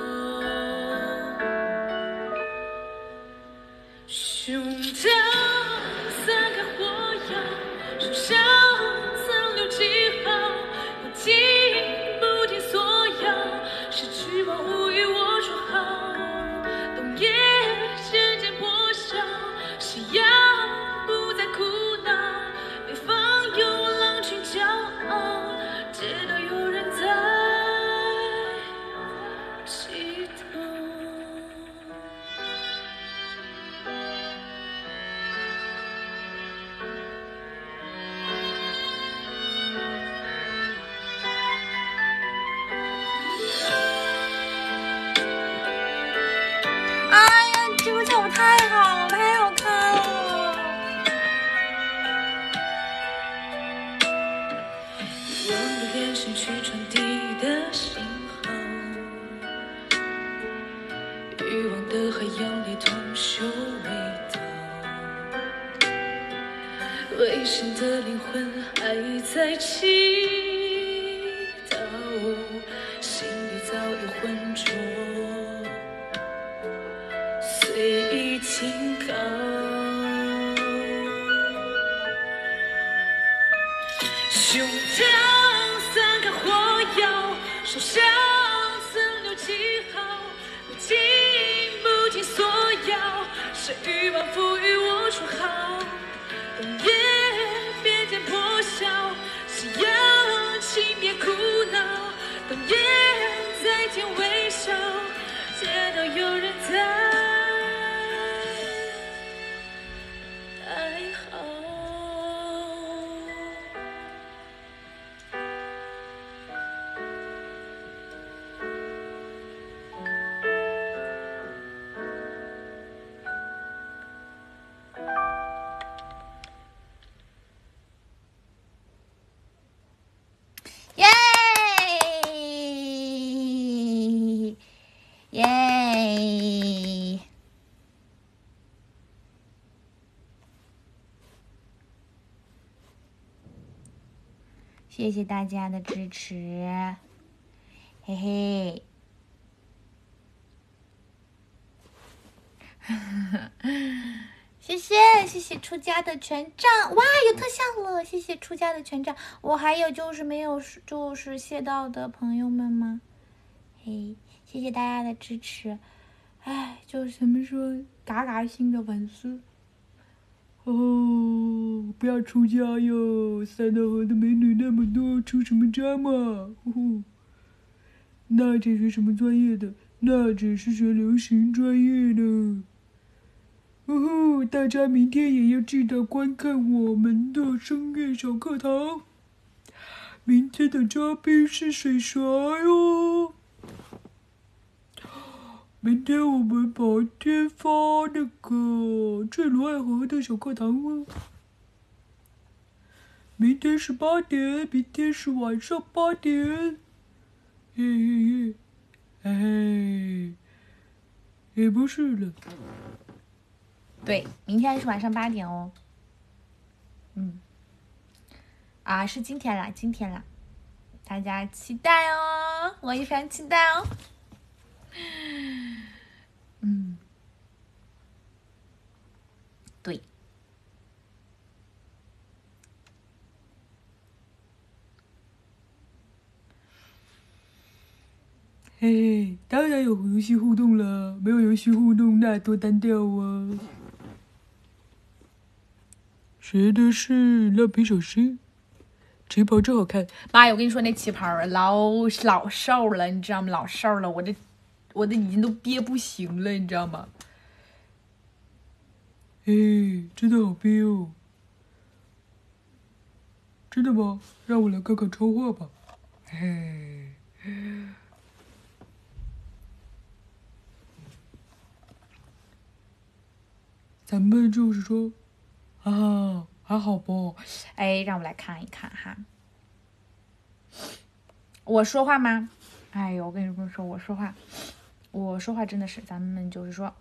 胸膛散开火药，手上残留记号，不停不停索要，失去我无语我说好。冬夜渐渐破晓，夕阳不再苦恼，北方有狼群骄傲，街道有人在祈祷。 太好了，太好看了！ 欲望的眼神去传递的信号，欲望的海洋里同修味道，危险的灵魂还在祈祷，心里早已浑浊，随意停靠。胸膛散开火药，手上残留记号，不停不停索要，谁欲望赋予我绰号。冬夜别见破晓，夕阳请别哭闹，冬夜再见微笑，街道有人在哀嚎。 耶耶！谢谢大家的支持，嘿嘿。 谢谢谢谢出家的权杖，哇，有特效了！谢谢出家的权杖。我还有就是没有就是谢到的朋友们吗？嘿，谢谢大家的支持。哎，就是怎么说，嘎嘎新的粉丝。哦，不要出家哟！三道河的美女那么多，出什么家嘛？呼呼，那这是什么专业的？那只是学流行专业的。呜呼！大家明天也要记得观看我们的声乐小课堂。明天的嘉宾是谁谁哟？明天我们白天发那个坠如爱河的小课堂哦。明天是八点，明天是晚上八点。嘿嘿嘿，哎，也不是了。对，明天是晚上八点哦。嗯，啊，是今天啦，今天啦，大家期待哦，我也非常期待哦。嗯，对。嘿嘿，当然有游戏互动了，没有游戏互动那多单调啊！学的是蜡笔小新，旗袍真好看。妈呀，我跟你说那旗袍老老瘦了，你知道吗？老瘦了，我这我的已经都憋不行了，你知道吗？哎，真的好憋哦！真的吗？让我来看看超话吧。嘿。咱们就是说，啊，还好吧？哎，让我来看一看哈。我说话吗？哎呦，我跟你们说，我说话，我说话真的是，咱们就是说，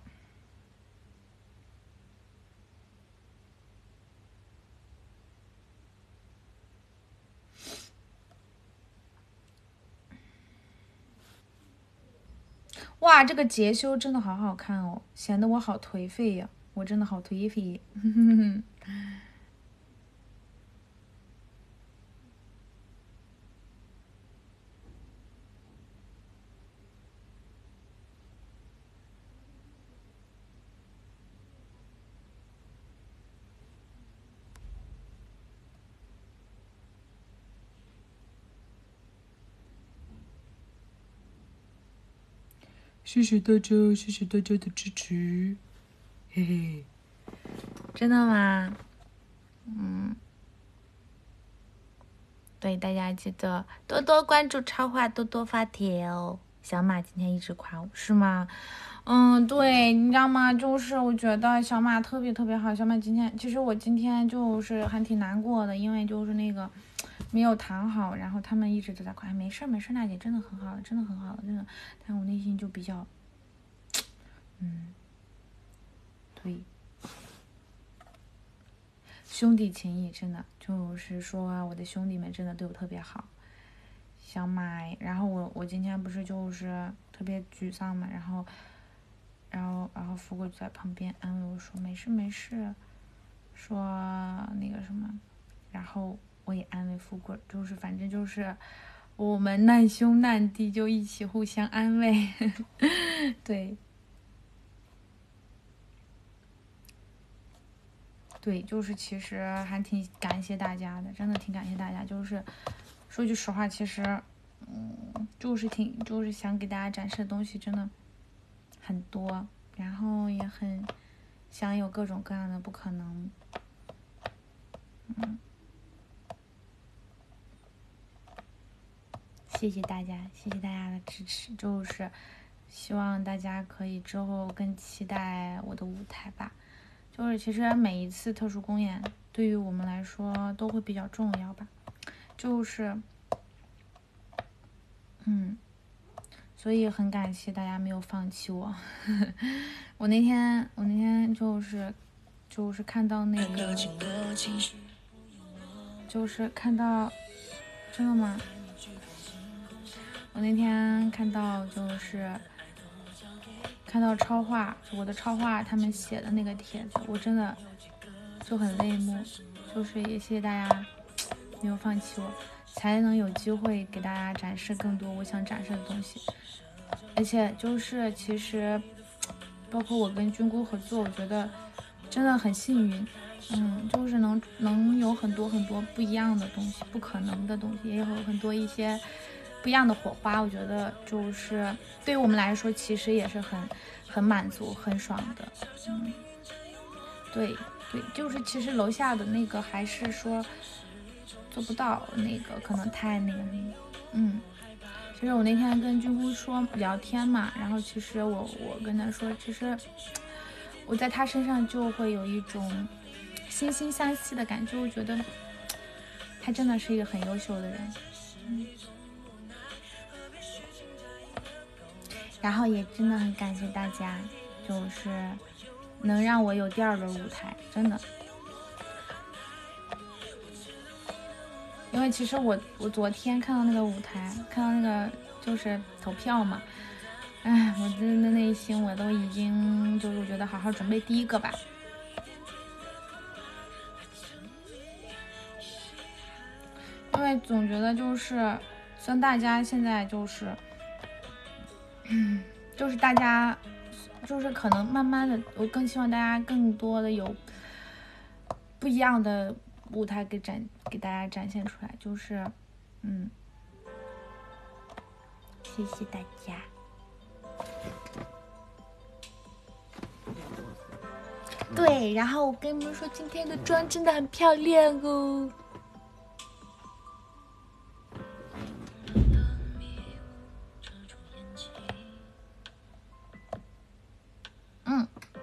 哇，这个节修真的好好看哦，显得我好颓废呀，我真的好颓废。谢谢大家，谢谢大家的支持，嘿嘿。真的吗？嗯，对，大家记得多多关注超话，多多发帖哦。小马今天一直夸我，是吗？嗯，对，你知道吗？就是我觉得小马特别特别好。小马今天，其实我今天就是还挺难过的，因为就是那个没有谈好，然后他们一直都在夸，没事没事，娜姐真的很好了，真的很好了，真的。但我内心就比较，嗯，对，兄弟情谊真的就是说，我的兄弟们真的对我特别好。小马，然后我我今天不是就是特别沮丧嘛，然后。然后，然后富贵就在旁边安慰我说：“没事没事。”说那个什么，然后我也安慰富贵，就是反正就是我们难兄难弟，就一起互相安慰。对，对，就是其实还挺感谢大家的，真的挺感谢大家。就是说句实话，其实嗯，就是挺就是想给大家展示的东西真的很多。然后也很想有各种各样的不可能，嗯，谢谢大家，谢谢大家的支持，就是希望大家可以之后更期待我的舞台吧。就是其实每一次特殊公演对于我们来说都会比较重要吧，就是，嗯。所以很感谢大家没有放弃我。我那天，我那天就是，就是看到那个，就是看到，真的吗？我那天看到就是， 看到超话，我的超话他们写的那个帖子，我真的就很泪目。就是也谢谢大家没有放弃我，才能有机会给大家展示更多我想展示的东西。而且就是其实包括我跟菌菇合作，我觉得真的很幸运。嗯，就是能能有很多很多不一样的东西，不可能的东西，也有很多一些不一样的火花。我觉得就是对于我们来说，其实也是很很满足、很爽的。嗯，对对，就是其实楼下的那个还是说做不到，那个可能太那个，嗯。其实我那天跟菌菇说聊天嘛，然后其实我我跟他说，其实我在他身上就会有一种惺惺相惜的感觉，我觉得他真的是一个很优秀的人。嗯，然后也真的很感谢大家，就是能让我有第二个舞台，真的。因为其实我我昨天看到那个舞台，看到那个就是投票嘛，哎，我真的内心我都已经就是我觉得好好准备第一个吧。因为总觉得就是像大家现在就是，嗯，就是大家就是可能慢慢的，我更希望大家更多的有不一样的舞台给展给大家展现出来，就是嗯，谢谢大家。对，然后我跟你们说，今天的妆真的很漂亮哦。嗯。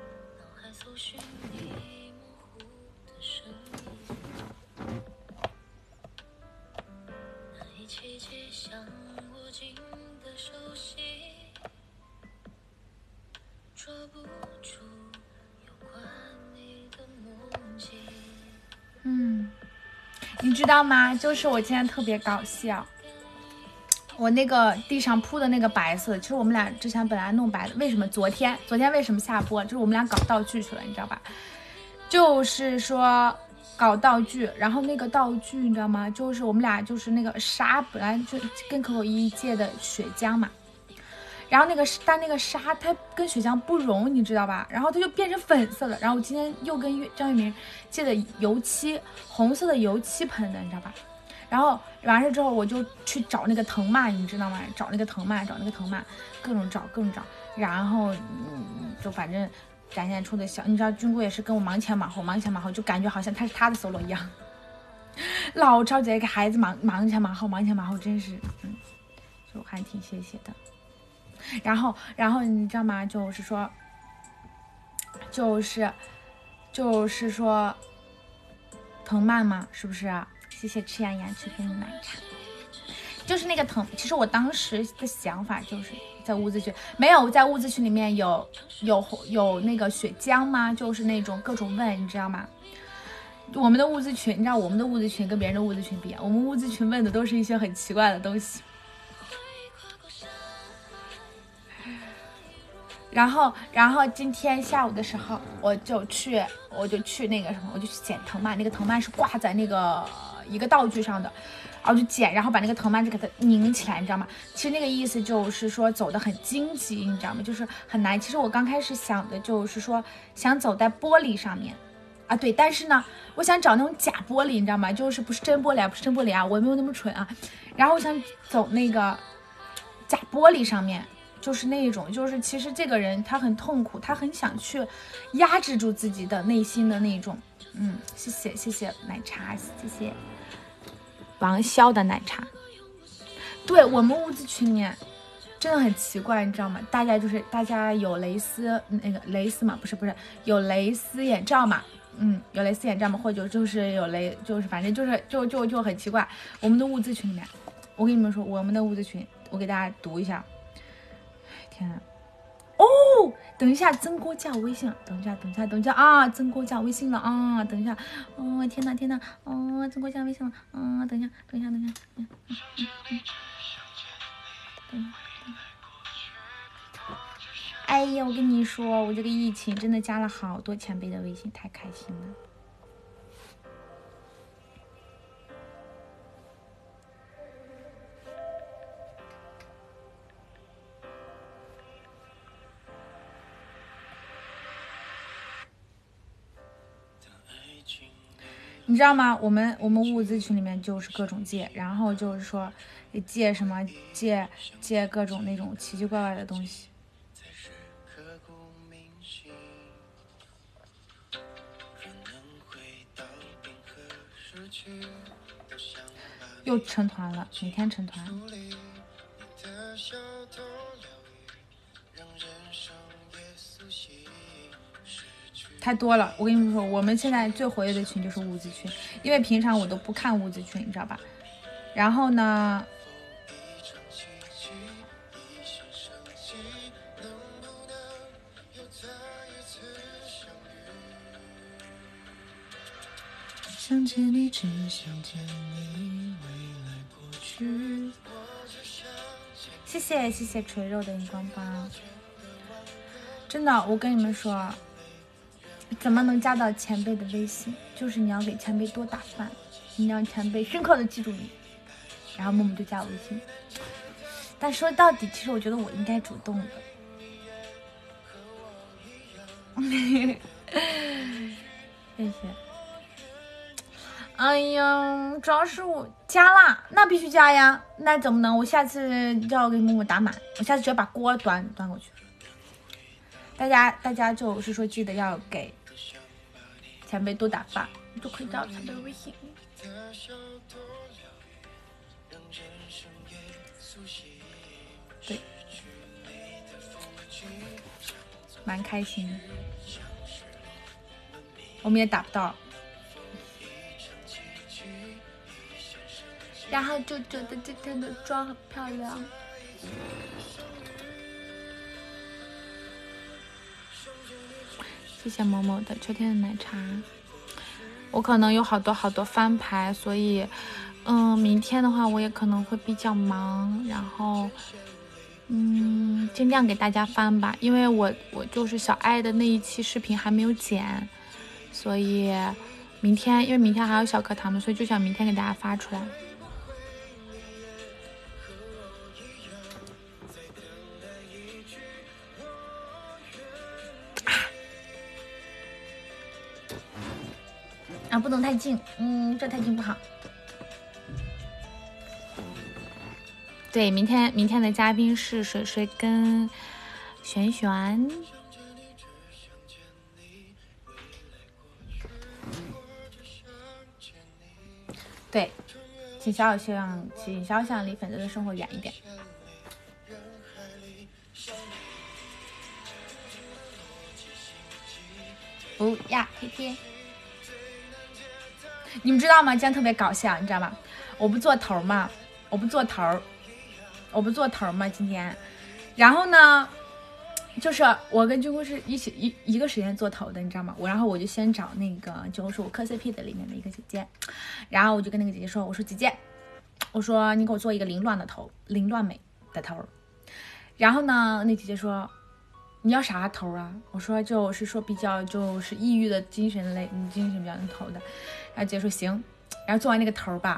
嗯，你知道吗？就是我今天特别搞笑，我那个地上铺的那个白色，其实我们俩之前本来弄白的，为什么昨天昨天为什么下播？就是我们俩搞道具去了，你知道吧？就是说搞道具，然后那个道具你知道吗？就是我们俩就是那个沙，本来就跟可口一借的血浆嘛。然后那个但那个沙它跟血浆不溶，你知道吧？然后它就变成粉色了。然后我今天又跟张玉明借的油漆，红色的油漆喷的，你知道吧？然后完事之后我就去找那个藤蔓，你知道吗？找那个藤蔓，找那个藤蔓，各种找，各种找。然后嗯，就反正展现出的小，你知道军姑也是跟我忙前忙后，忙前忙后，就感觉好像他是他的 solo 一样，老着急给孩子忙忙前忙后，忙前忙后，真是嗯，就还挺谢谢的。然后，然后你知道吗？就是说，就是，就是说，藤蔓嘛，是不是？谢谢吃羊羊吃给你奶茶。就是那个藤，其实我当时的想法就是在物资群，没有在物资群里面有有有那个血浆吗？就是那种各种问，你知道吗？我们的物资群，你知道我们的物资群跟别人的物资群不一样，我们物资群问的都是一些很奇怪的东西。然后，然后今天下午的时候，我就去，我就去那个什么，我就去捡藤蔓。那个藤蔓是挂在那个一个道具上的，然后就捡，然后把那个藤蔓就给它拧起来，你知道吗？其实那个意思就是说走得很荆棘，你知道吗？就是很难。其实我刚开始想的就是说想走在玻璃上面，啊对，但是呢，我想找那种假玻璃，你知道吗？就是不是真玻璃啊，不是真玻璃啊，我没有那么蠢啊。然后我想走那个假玻璃上面。就是那种，就是其实这个人他很痛苦，他很想去压制住自己的内心的那种，嗯，谢谢谢谢奶茶，谢谢王潇的奶茶。对我们物资群里面真的很奇怪，你知道吗？大家就是大家有蕾丝那个蕾丝嘛，不是不是有蕾丝眼罩嘛，嗯，有蕾丝眼罩嘛，或者就是有蕾，就是反正就是就就就很奇怪。我们的物资群里面，我跟你们说，我们的物资群，我给大家读一下。天啊！哦，等一下，曾国加我微信了。等一下，等一下，等一下啊！曾国加微信了啊！等一下，哦，天哪，天哪，哦，曾国加微信了啊！等一下，等一下，等一下，等一下，嗯嗯嗯，等一下。哎呀，我跟你说，我这个疫情真的加了好多前辈的微信，太开心了。你知道吗？我们我们物资群里面就是各种借，然后就是说借什么借借各种那种奇奇怪怪的东西。又成团了，每天成团。太多了，我跟你们说，我们现在最活跃的群就是物资群，因为平常我都不看物资群，你知道吧？然后呢，想见你，只想见你未来过去。谢谢谢谢垂肉的荧光棒，真的，我跟你们说。怎么能加到前辈的微信？就是你要给前辈多打饭，你让前辈深刻的记住你，然后默默就加我微信。但说到底，其实我觉得我应该主动的。谢谢。哎呀，主要是我加啦，那必须加呀，那怎么能？我下次要给默默打满，我下次直接把锅端端过去。大家大家就是说记得要给前辈多打饭，就可以加前辈微信。对，蛮开心的。我们也打不到，然后就觉得今天的妆很漂亮。谢谢某某的秋天的奶茶。我可能有好多好多翻牌，所以嗯，明天的话我也可能会比较忙，然后嗯，尽量给大家翻吧，因为我我就是小爱的那一期视频还没有剪，所以明天因为明天还有小课堂嘛，所以就想明天给大家发出来。啊，不能太近，嗯，这太近不好。对，明天明天的嘉宾是水水跟璇璇。对，请小小希望，请小小离粉丝的生活远一点。不要贴贴。你们知道吗？今天特别搞笑，你知道吗？我不做头嘛，我不做头，我不做头嘛，今天。然后呢，就是我跟军姑是一起一一个时间做头的，你知道吗？我然后我就先找那个就是我磕 C P 的里面的一个姐姐，然后我就跟那个姐姐说，我说姐姐，我说你给我做一个凌乱的头，凌乱美的头。然后呢，那姐姐说你要啥头啊？我说就是说比较就是抑郁的精神类，精神比较能头的。然后姐姐说行，然后做完那个头吧，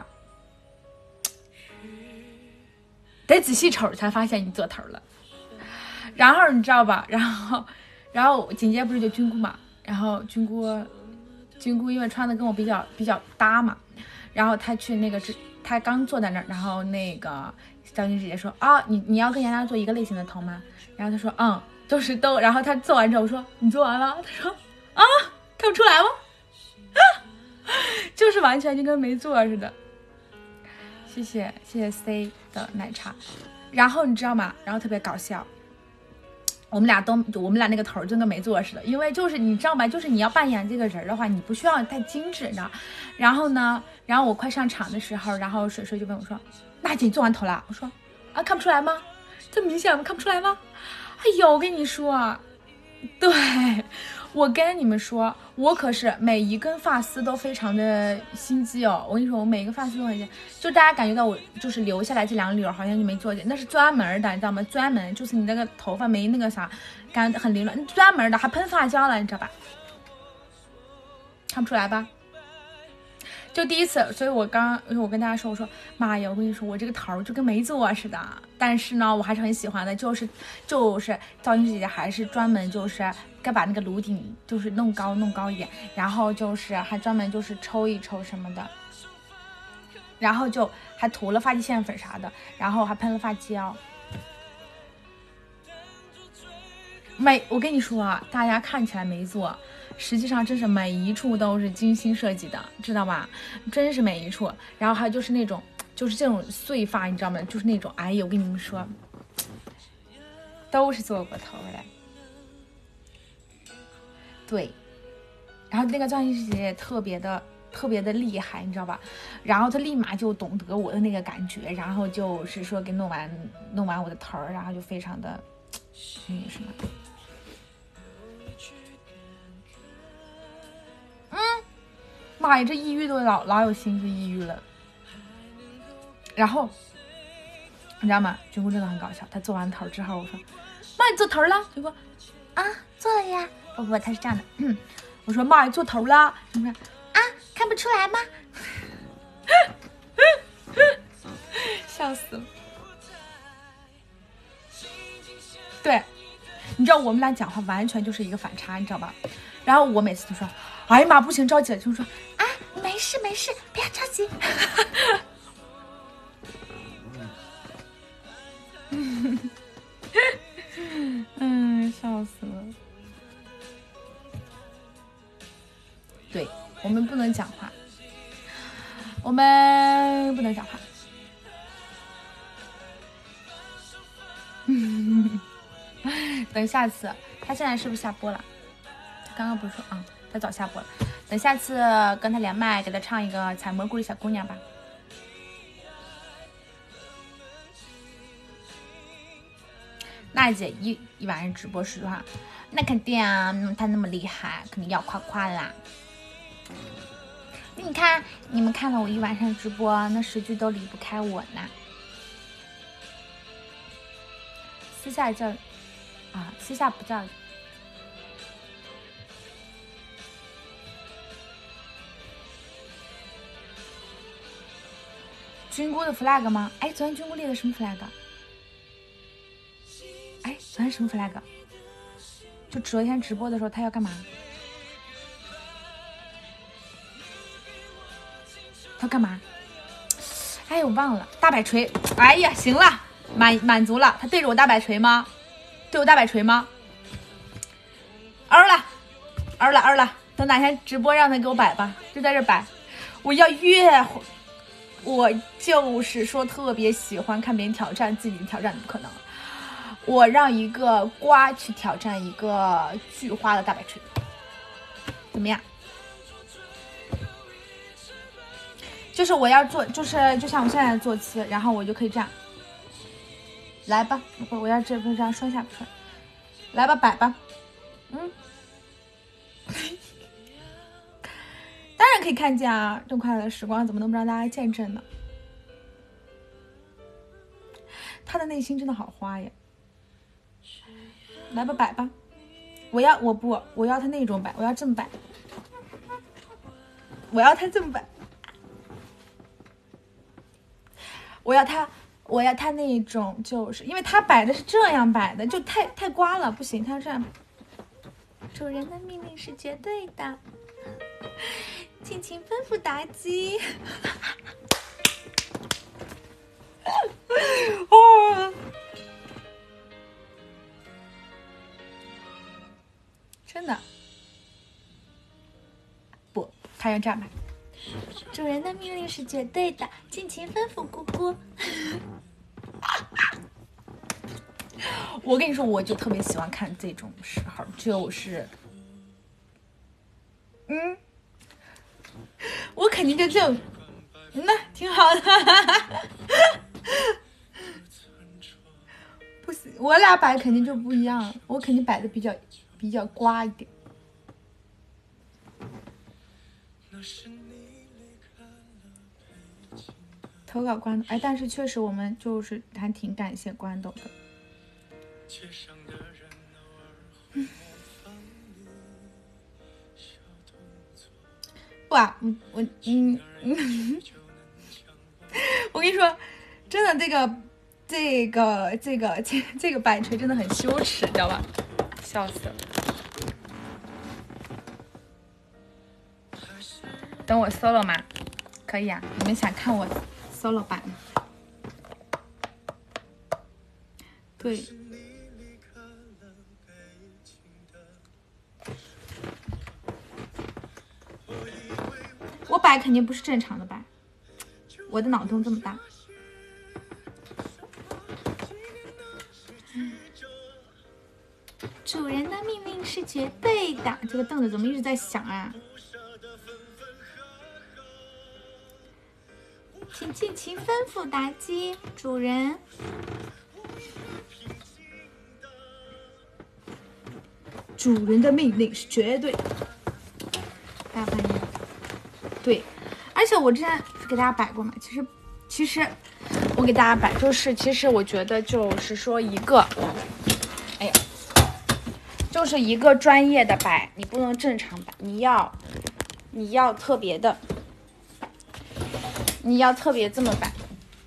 得仔细瞅才发现你做头了。然后你知道吧？然后，然后紧接着不是就军姑嘛？然后军姑，军姑因为穿的跟我比较比较搭嘛，然后她去那个她刚坐在那儿，然后那个小军姐姐说啊，你你要跟丫丫做一个类型的头吗？然后她说嗯，都是都。然后她做完之后我说你做完了？她说啊，看不出来吗？就是完全就跟没做似的。谢谢谢谢 C 的奶茶。然后你知道吗？然后特别搞笑，我们俩都我们俩那个头就跟没做似的，因为就是你知道吧，就是你要扮演这个人的话，你不需要太精致，你知道。然后呢，然后我快上场的时候，然后水水就问我说：“娜姐，你做完头了？”我说：“啊，看不出来吗？这明显看不出来吗？”哎呦，我跟你说，对我跟你们说，我可是每一根发丝都非常的心机哦。我跟你说，我每一个发丝都很，就大家感觉到我就是留下来这两绺好像就没做，那是专门的，你知道吗？专门就是你那个头发没那个啥，感觉很凌乱，专门的还喷发胶了，你知道吧？看不出来吧？就第一次，所以我刚我跟大家说，我说妈呀，我跟你说，我这个头就跟没做似的。但是呢，我还是很喜欢的，就是就是造型师姐姐还是专门就是该把那个颅顶就是弄高弄高一点，然后就是还专门就是抽一抽什么的，然后就还涂了发际线粉啥的，然后还喷了发胶。每我跟你说啊，大家看起来没做。实际上真是每一处都是精心设计的，知道吧？真是每一处。然后还有就是那种，就是这种碎发，你知道吗？就是那种，哎呀，我跟你们说，都是做过头的。对。然后那个造型师姐姐特别的特别的厉害，你知道吧？然后她立马就懂得我的那个感觉，然后就是说给弄完弄完我的头，然后就非常的那个什么。嗯，妈呀，这抑郁都老老有心思抑郁了。然后你知道吗？军姑真的很搞笑，他做完头之后，我说：“妈，你做头了？”军姑啊，做了呀。不不，他是这样的。嗯，我说妈，你做头了？你说啊，看不出来吗？笑死了。对，你知道我们俩讲话完全就是一个反差，你知道吧？然后我每次都说。哎呀妈，不行，着急了，就说啊，没事没事，不要着急。嗯，笑死了。对，我们不能讲话，我们不能讲话。等下次，他现在是不是下播了？他刚刚不是说啊？他早下播了，等下次跟他连麦，给他唱一个《采蘑菇的小姑娘》吧。娜姐一一晚上直播十话，那肯定啊，他那么厉害，肯定要夸夸啦。你看，你们看了我一晚上直播，那十句都离不开我呢。私下叫啊，私下不叫。军姑的 flag 吗？哎，昨天军姑立的什么 flag？ 哎，昨天什么 flag？ 就昨天直播的时候，他要干嘛？他干嘛？哎，我忘了，大摆锤。哎呀，行了，满满足了。他对着我大摆锤吗？对我大摆锤吗？嗷了，嗷了，嗷了。等哪天直播让他给我摆吧，就在这摆。我要越。我就是说特别喜欢看别人挑战自己的挑战，不可能。我让一个瓜去挑战一个菊花的大摆锤，怎么样？就是我要做，就是就像我现在坐姿，然后我就可以这样。来吧，我我要这不是这样双下不出来，来吧，摆吧，嗯。当然可以看见啊，这么快乐的时光怎么能不让大家见证呢？他的内心真的好花呀！来吧，摆吧，我要我不我要他那种摆，我要这么摆，我要他这么摆，我要他我要他那种，就是因为他摆的是这样摆的，就太太瓜了，不行，他这样。主人的命令是绝对的。尽情吩咐妲己。哦，真的不，他要这样吧。主人的命令是绝对的，尽情吩咐姑姑。我跟你说，我就特别喜欢看这种时候，就是嗯我肯定就这种那挺好的。不行，我俩摆肯定就不一样，我肯定摆的比较比较瓜一点。 投稿关斗，哎，但是确实我们就是还挺感谢关斗的。嗯、哇，我我嗯嗯，我跟你说，真的这个这个这个这这个摆锤真的很羞耻，知道吧？笑死了。等我 solo 吗？可以啊，你们想看我 solo 版吗？对，我摆肯定不是正常的摆，我的脑洞这么大。主人的命令是绝对的，这个凳子怎么一直在响啊？请尽情吩咐妲己，主人。主人的命令是绝对的。大半夜，对，而且我之前是给大家摆过嘛，其实，其实我给大家摆就是，其实我觉得就是说一个，哎呀，就是一个专业的摆，你不能正常摆，你要，你要特别的。你要特别这么摆，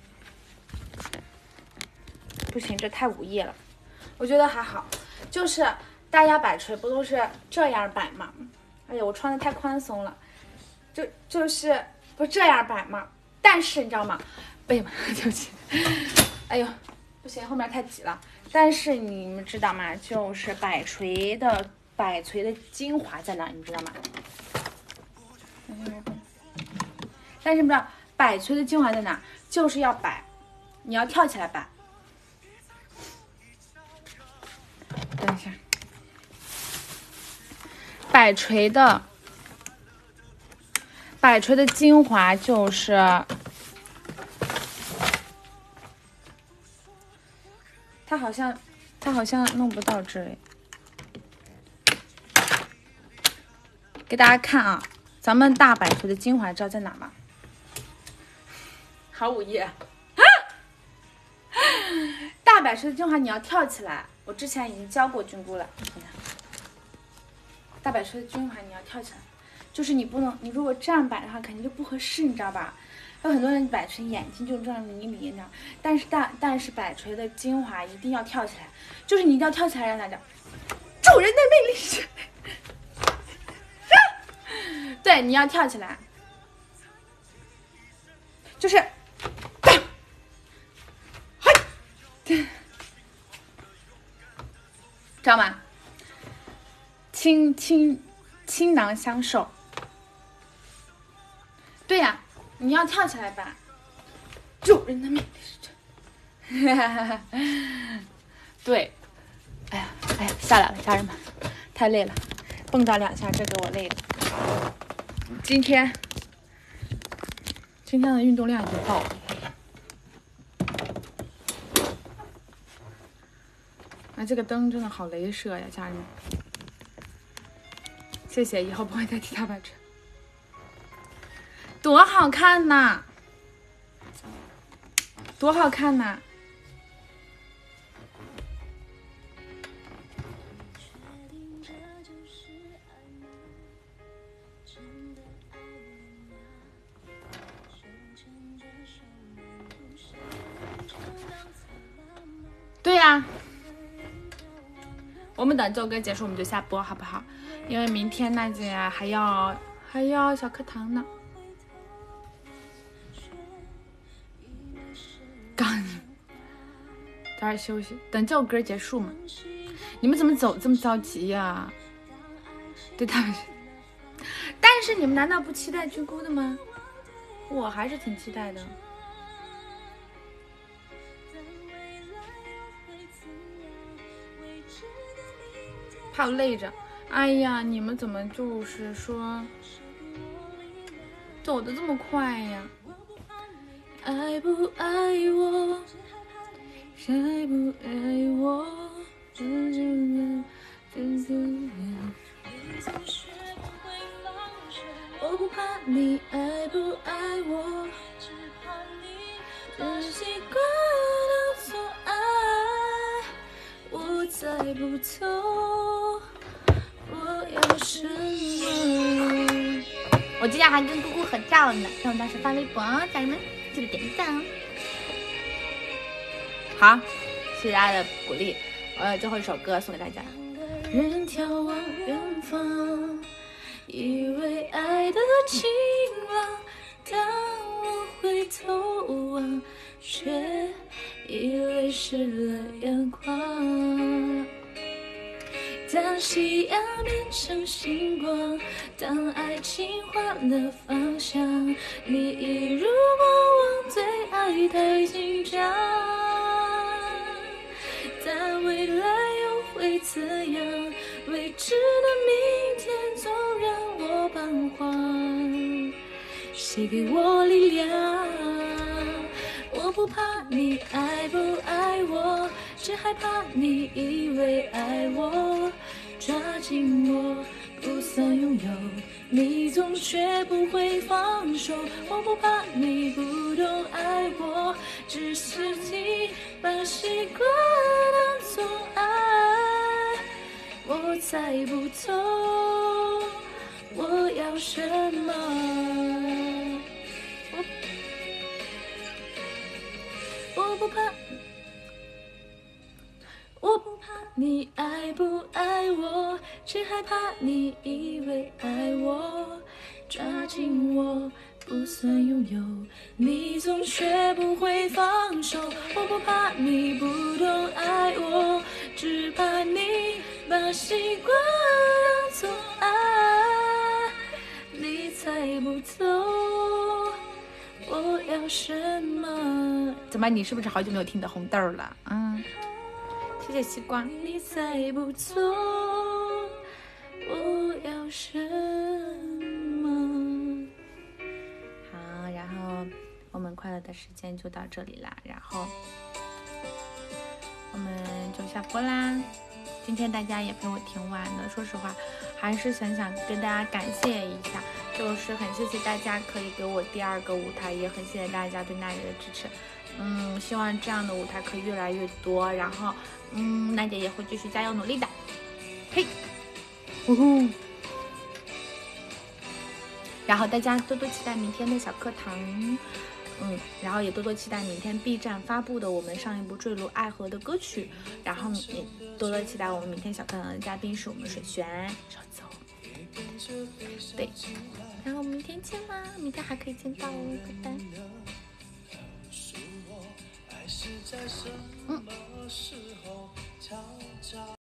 不行，这太午夜了。我觉得还好，就是大家摆锤不都是这样摆吗？哎呀，我穿的太宽松了，就就是不这样摆吗？但是你知道吗？哎呀妈，对不起，哎呦，不行，后面太挤了。但是你们知道吗？就是摆锤的摆锤的精华在哪？你知道吗？但是不知道。摆锤的精华在哪？就是要摆，你要跳起来摆。等一下，摆锤的摆锤的精华就是，他好像他好像弄不到这里，给大家看啊，咱们大摆锤的精华知道在哪吗？好午夜，大摆锤的精华你要跳起来，我之前已经教过菌菇了。大摆锤的精华你要跳起来，就是你不能，你如果这样摆的话，肯定就不合适，你知道吧？有很多人摆锤眼睛就这样迷离，你知道？但是大但是摆锤的精华一定要跳起来，就是你一定要跳起来让大家，主人的命令是，对，你要跳起来，就是。知道吗？倾倾倾囊相授。对呀、啊，你要跳起来吧。主人的命令是这。对，哎呀哎呀，下来了，家人们，太累了，蹦跶两下，这给我累的。今天今天的运动量已经爆了。啊，这个灯真的好镭射呀，家人们！谢谢，以后不会再提大摆锤。多好看呐！多好看呐！对呀、啊。我们等这首歌结束，我们就下播，好不好？因为明天娜姐还要还要小课堂呢。刚早点休息，等这首歌结束嘛。你们怎么走这么着急呀、啊？对他们，但是你们难道不期待菌菇的吗？我还是挺期待的。怕我累着，哎呀，你们怎么就是说走的这么快呀？爱不爱我，爱不爱我，我不怕你爱不爱我，只习惯了错爱，我猜不透我要什么。我今天还跟姑姑合照呢，让我到时发微博，家人们记得点赞哦。好，谢谢大家的鼓励。呃，最后一首歌送给大家。人眺望远方，以为爱的晴朗，当我回头望，却已泪湿了眼眶。当夕阳变成星光，当爱情换了方向，你一如过往对爱太紧张，但未来又会怎样？未知的明天总让我彷徨，谁给我力量？我不怕你爱不爱我，只害怕你以为爱我，抓紧我不算拥有，你总学不会放手。我不怕你不懂爱我，只是你把习惯当作爱，我猜不透我要什么。我不怕，我不怕你爱不爱我，只害怕你以为爱我，抓紧我不算拥有，你总学不会放手。我不怕你不懂爱我，只怕你把习惯当作爱，你猜不透我要什么？怎么？你是不是好久没有听的红豆了？嗯，谢谢西瓜。你猜不透我要什么？好，然后我们快乐的时间就到这里啦，然后我们就下播啦。今天大家也陪我挺晚的，说实话，还是想想跟大家感谢一下。就是很谢谢大家可以给我第二个舞台，也很谢谢大家对娜姐的支持。嗯，希望这样的舞台可以越来越多，然后嗯，娜姐也会继续加油努力的。嘿，呼呼。然后大家多多期待明天的小课堂，嗯，然后也多多期待明天 B 站发布的我们上一部坠入爱河的歌曲，然后也多多期待我们明天小课堂的嘉宾是我们水璇手走。对，然后我们明天见啦，明天还可以见到哦，拜拜。嗯。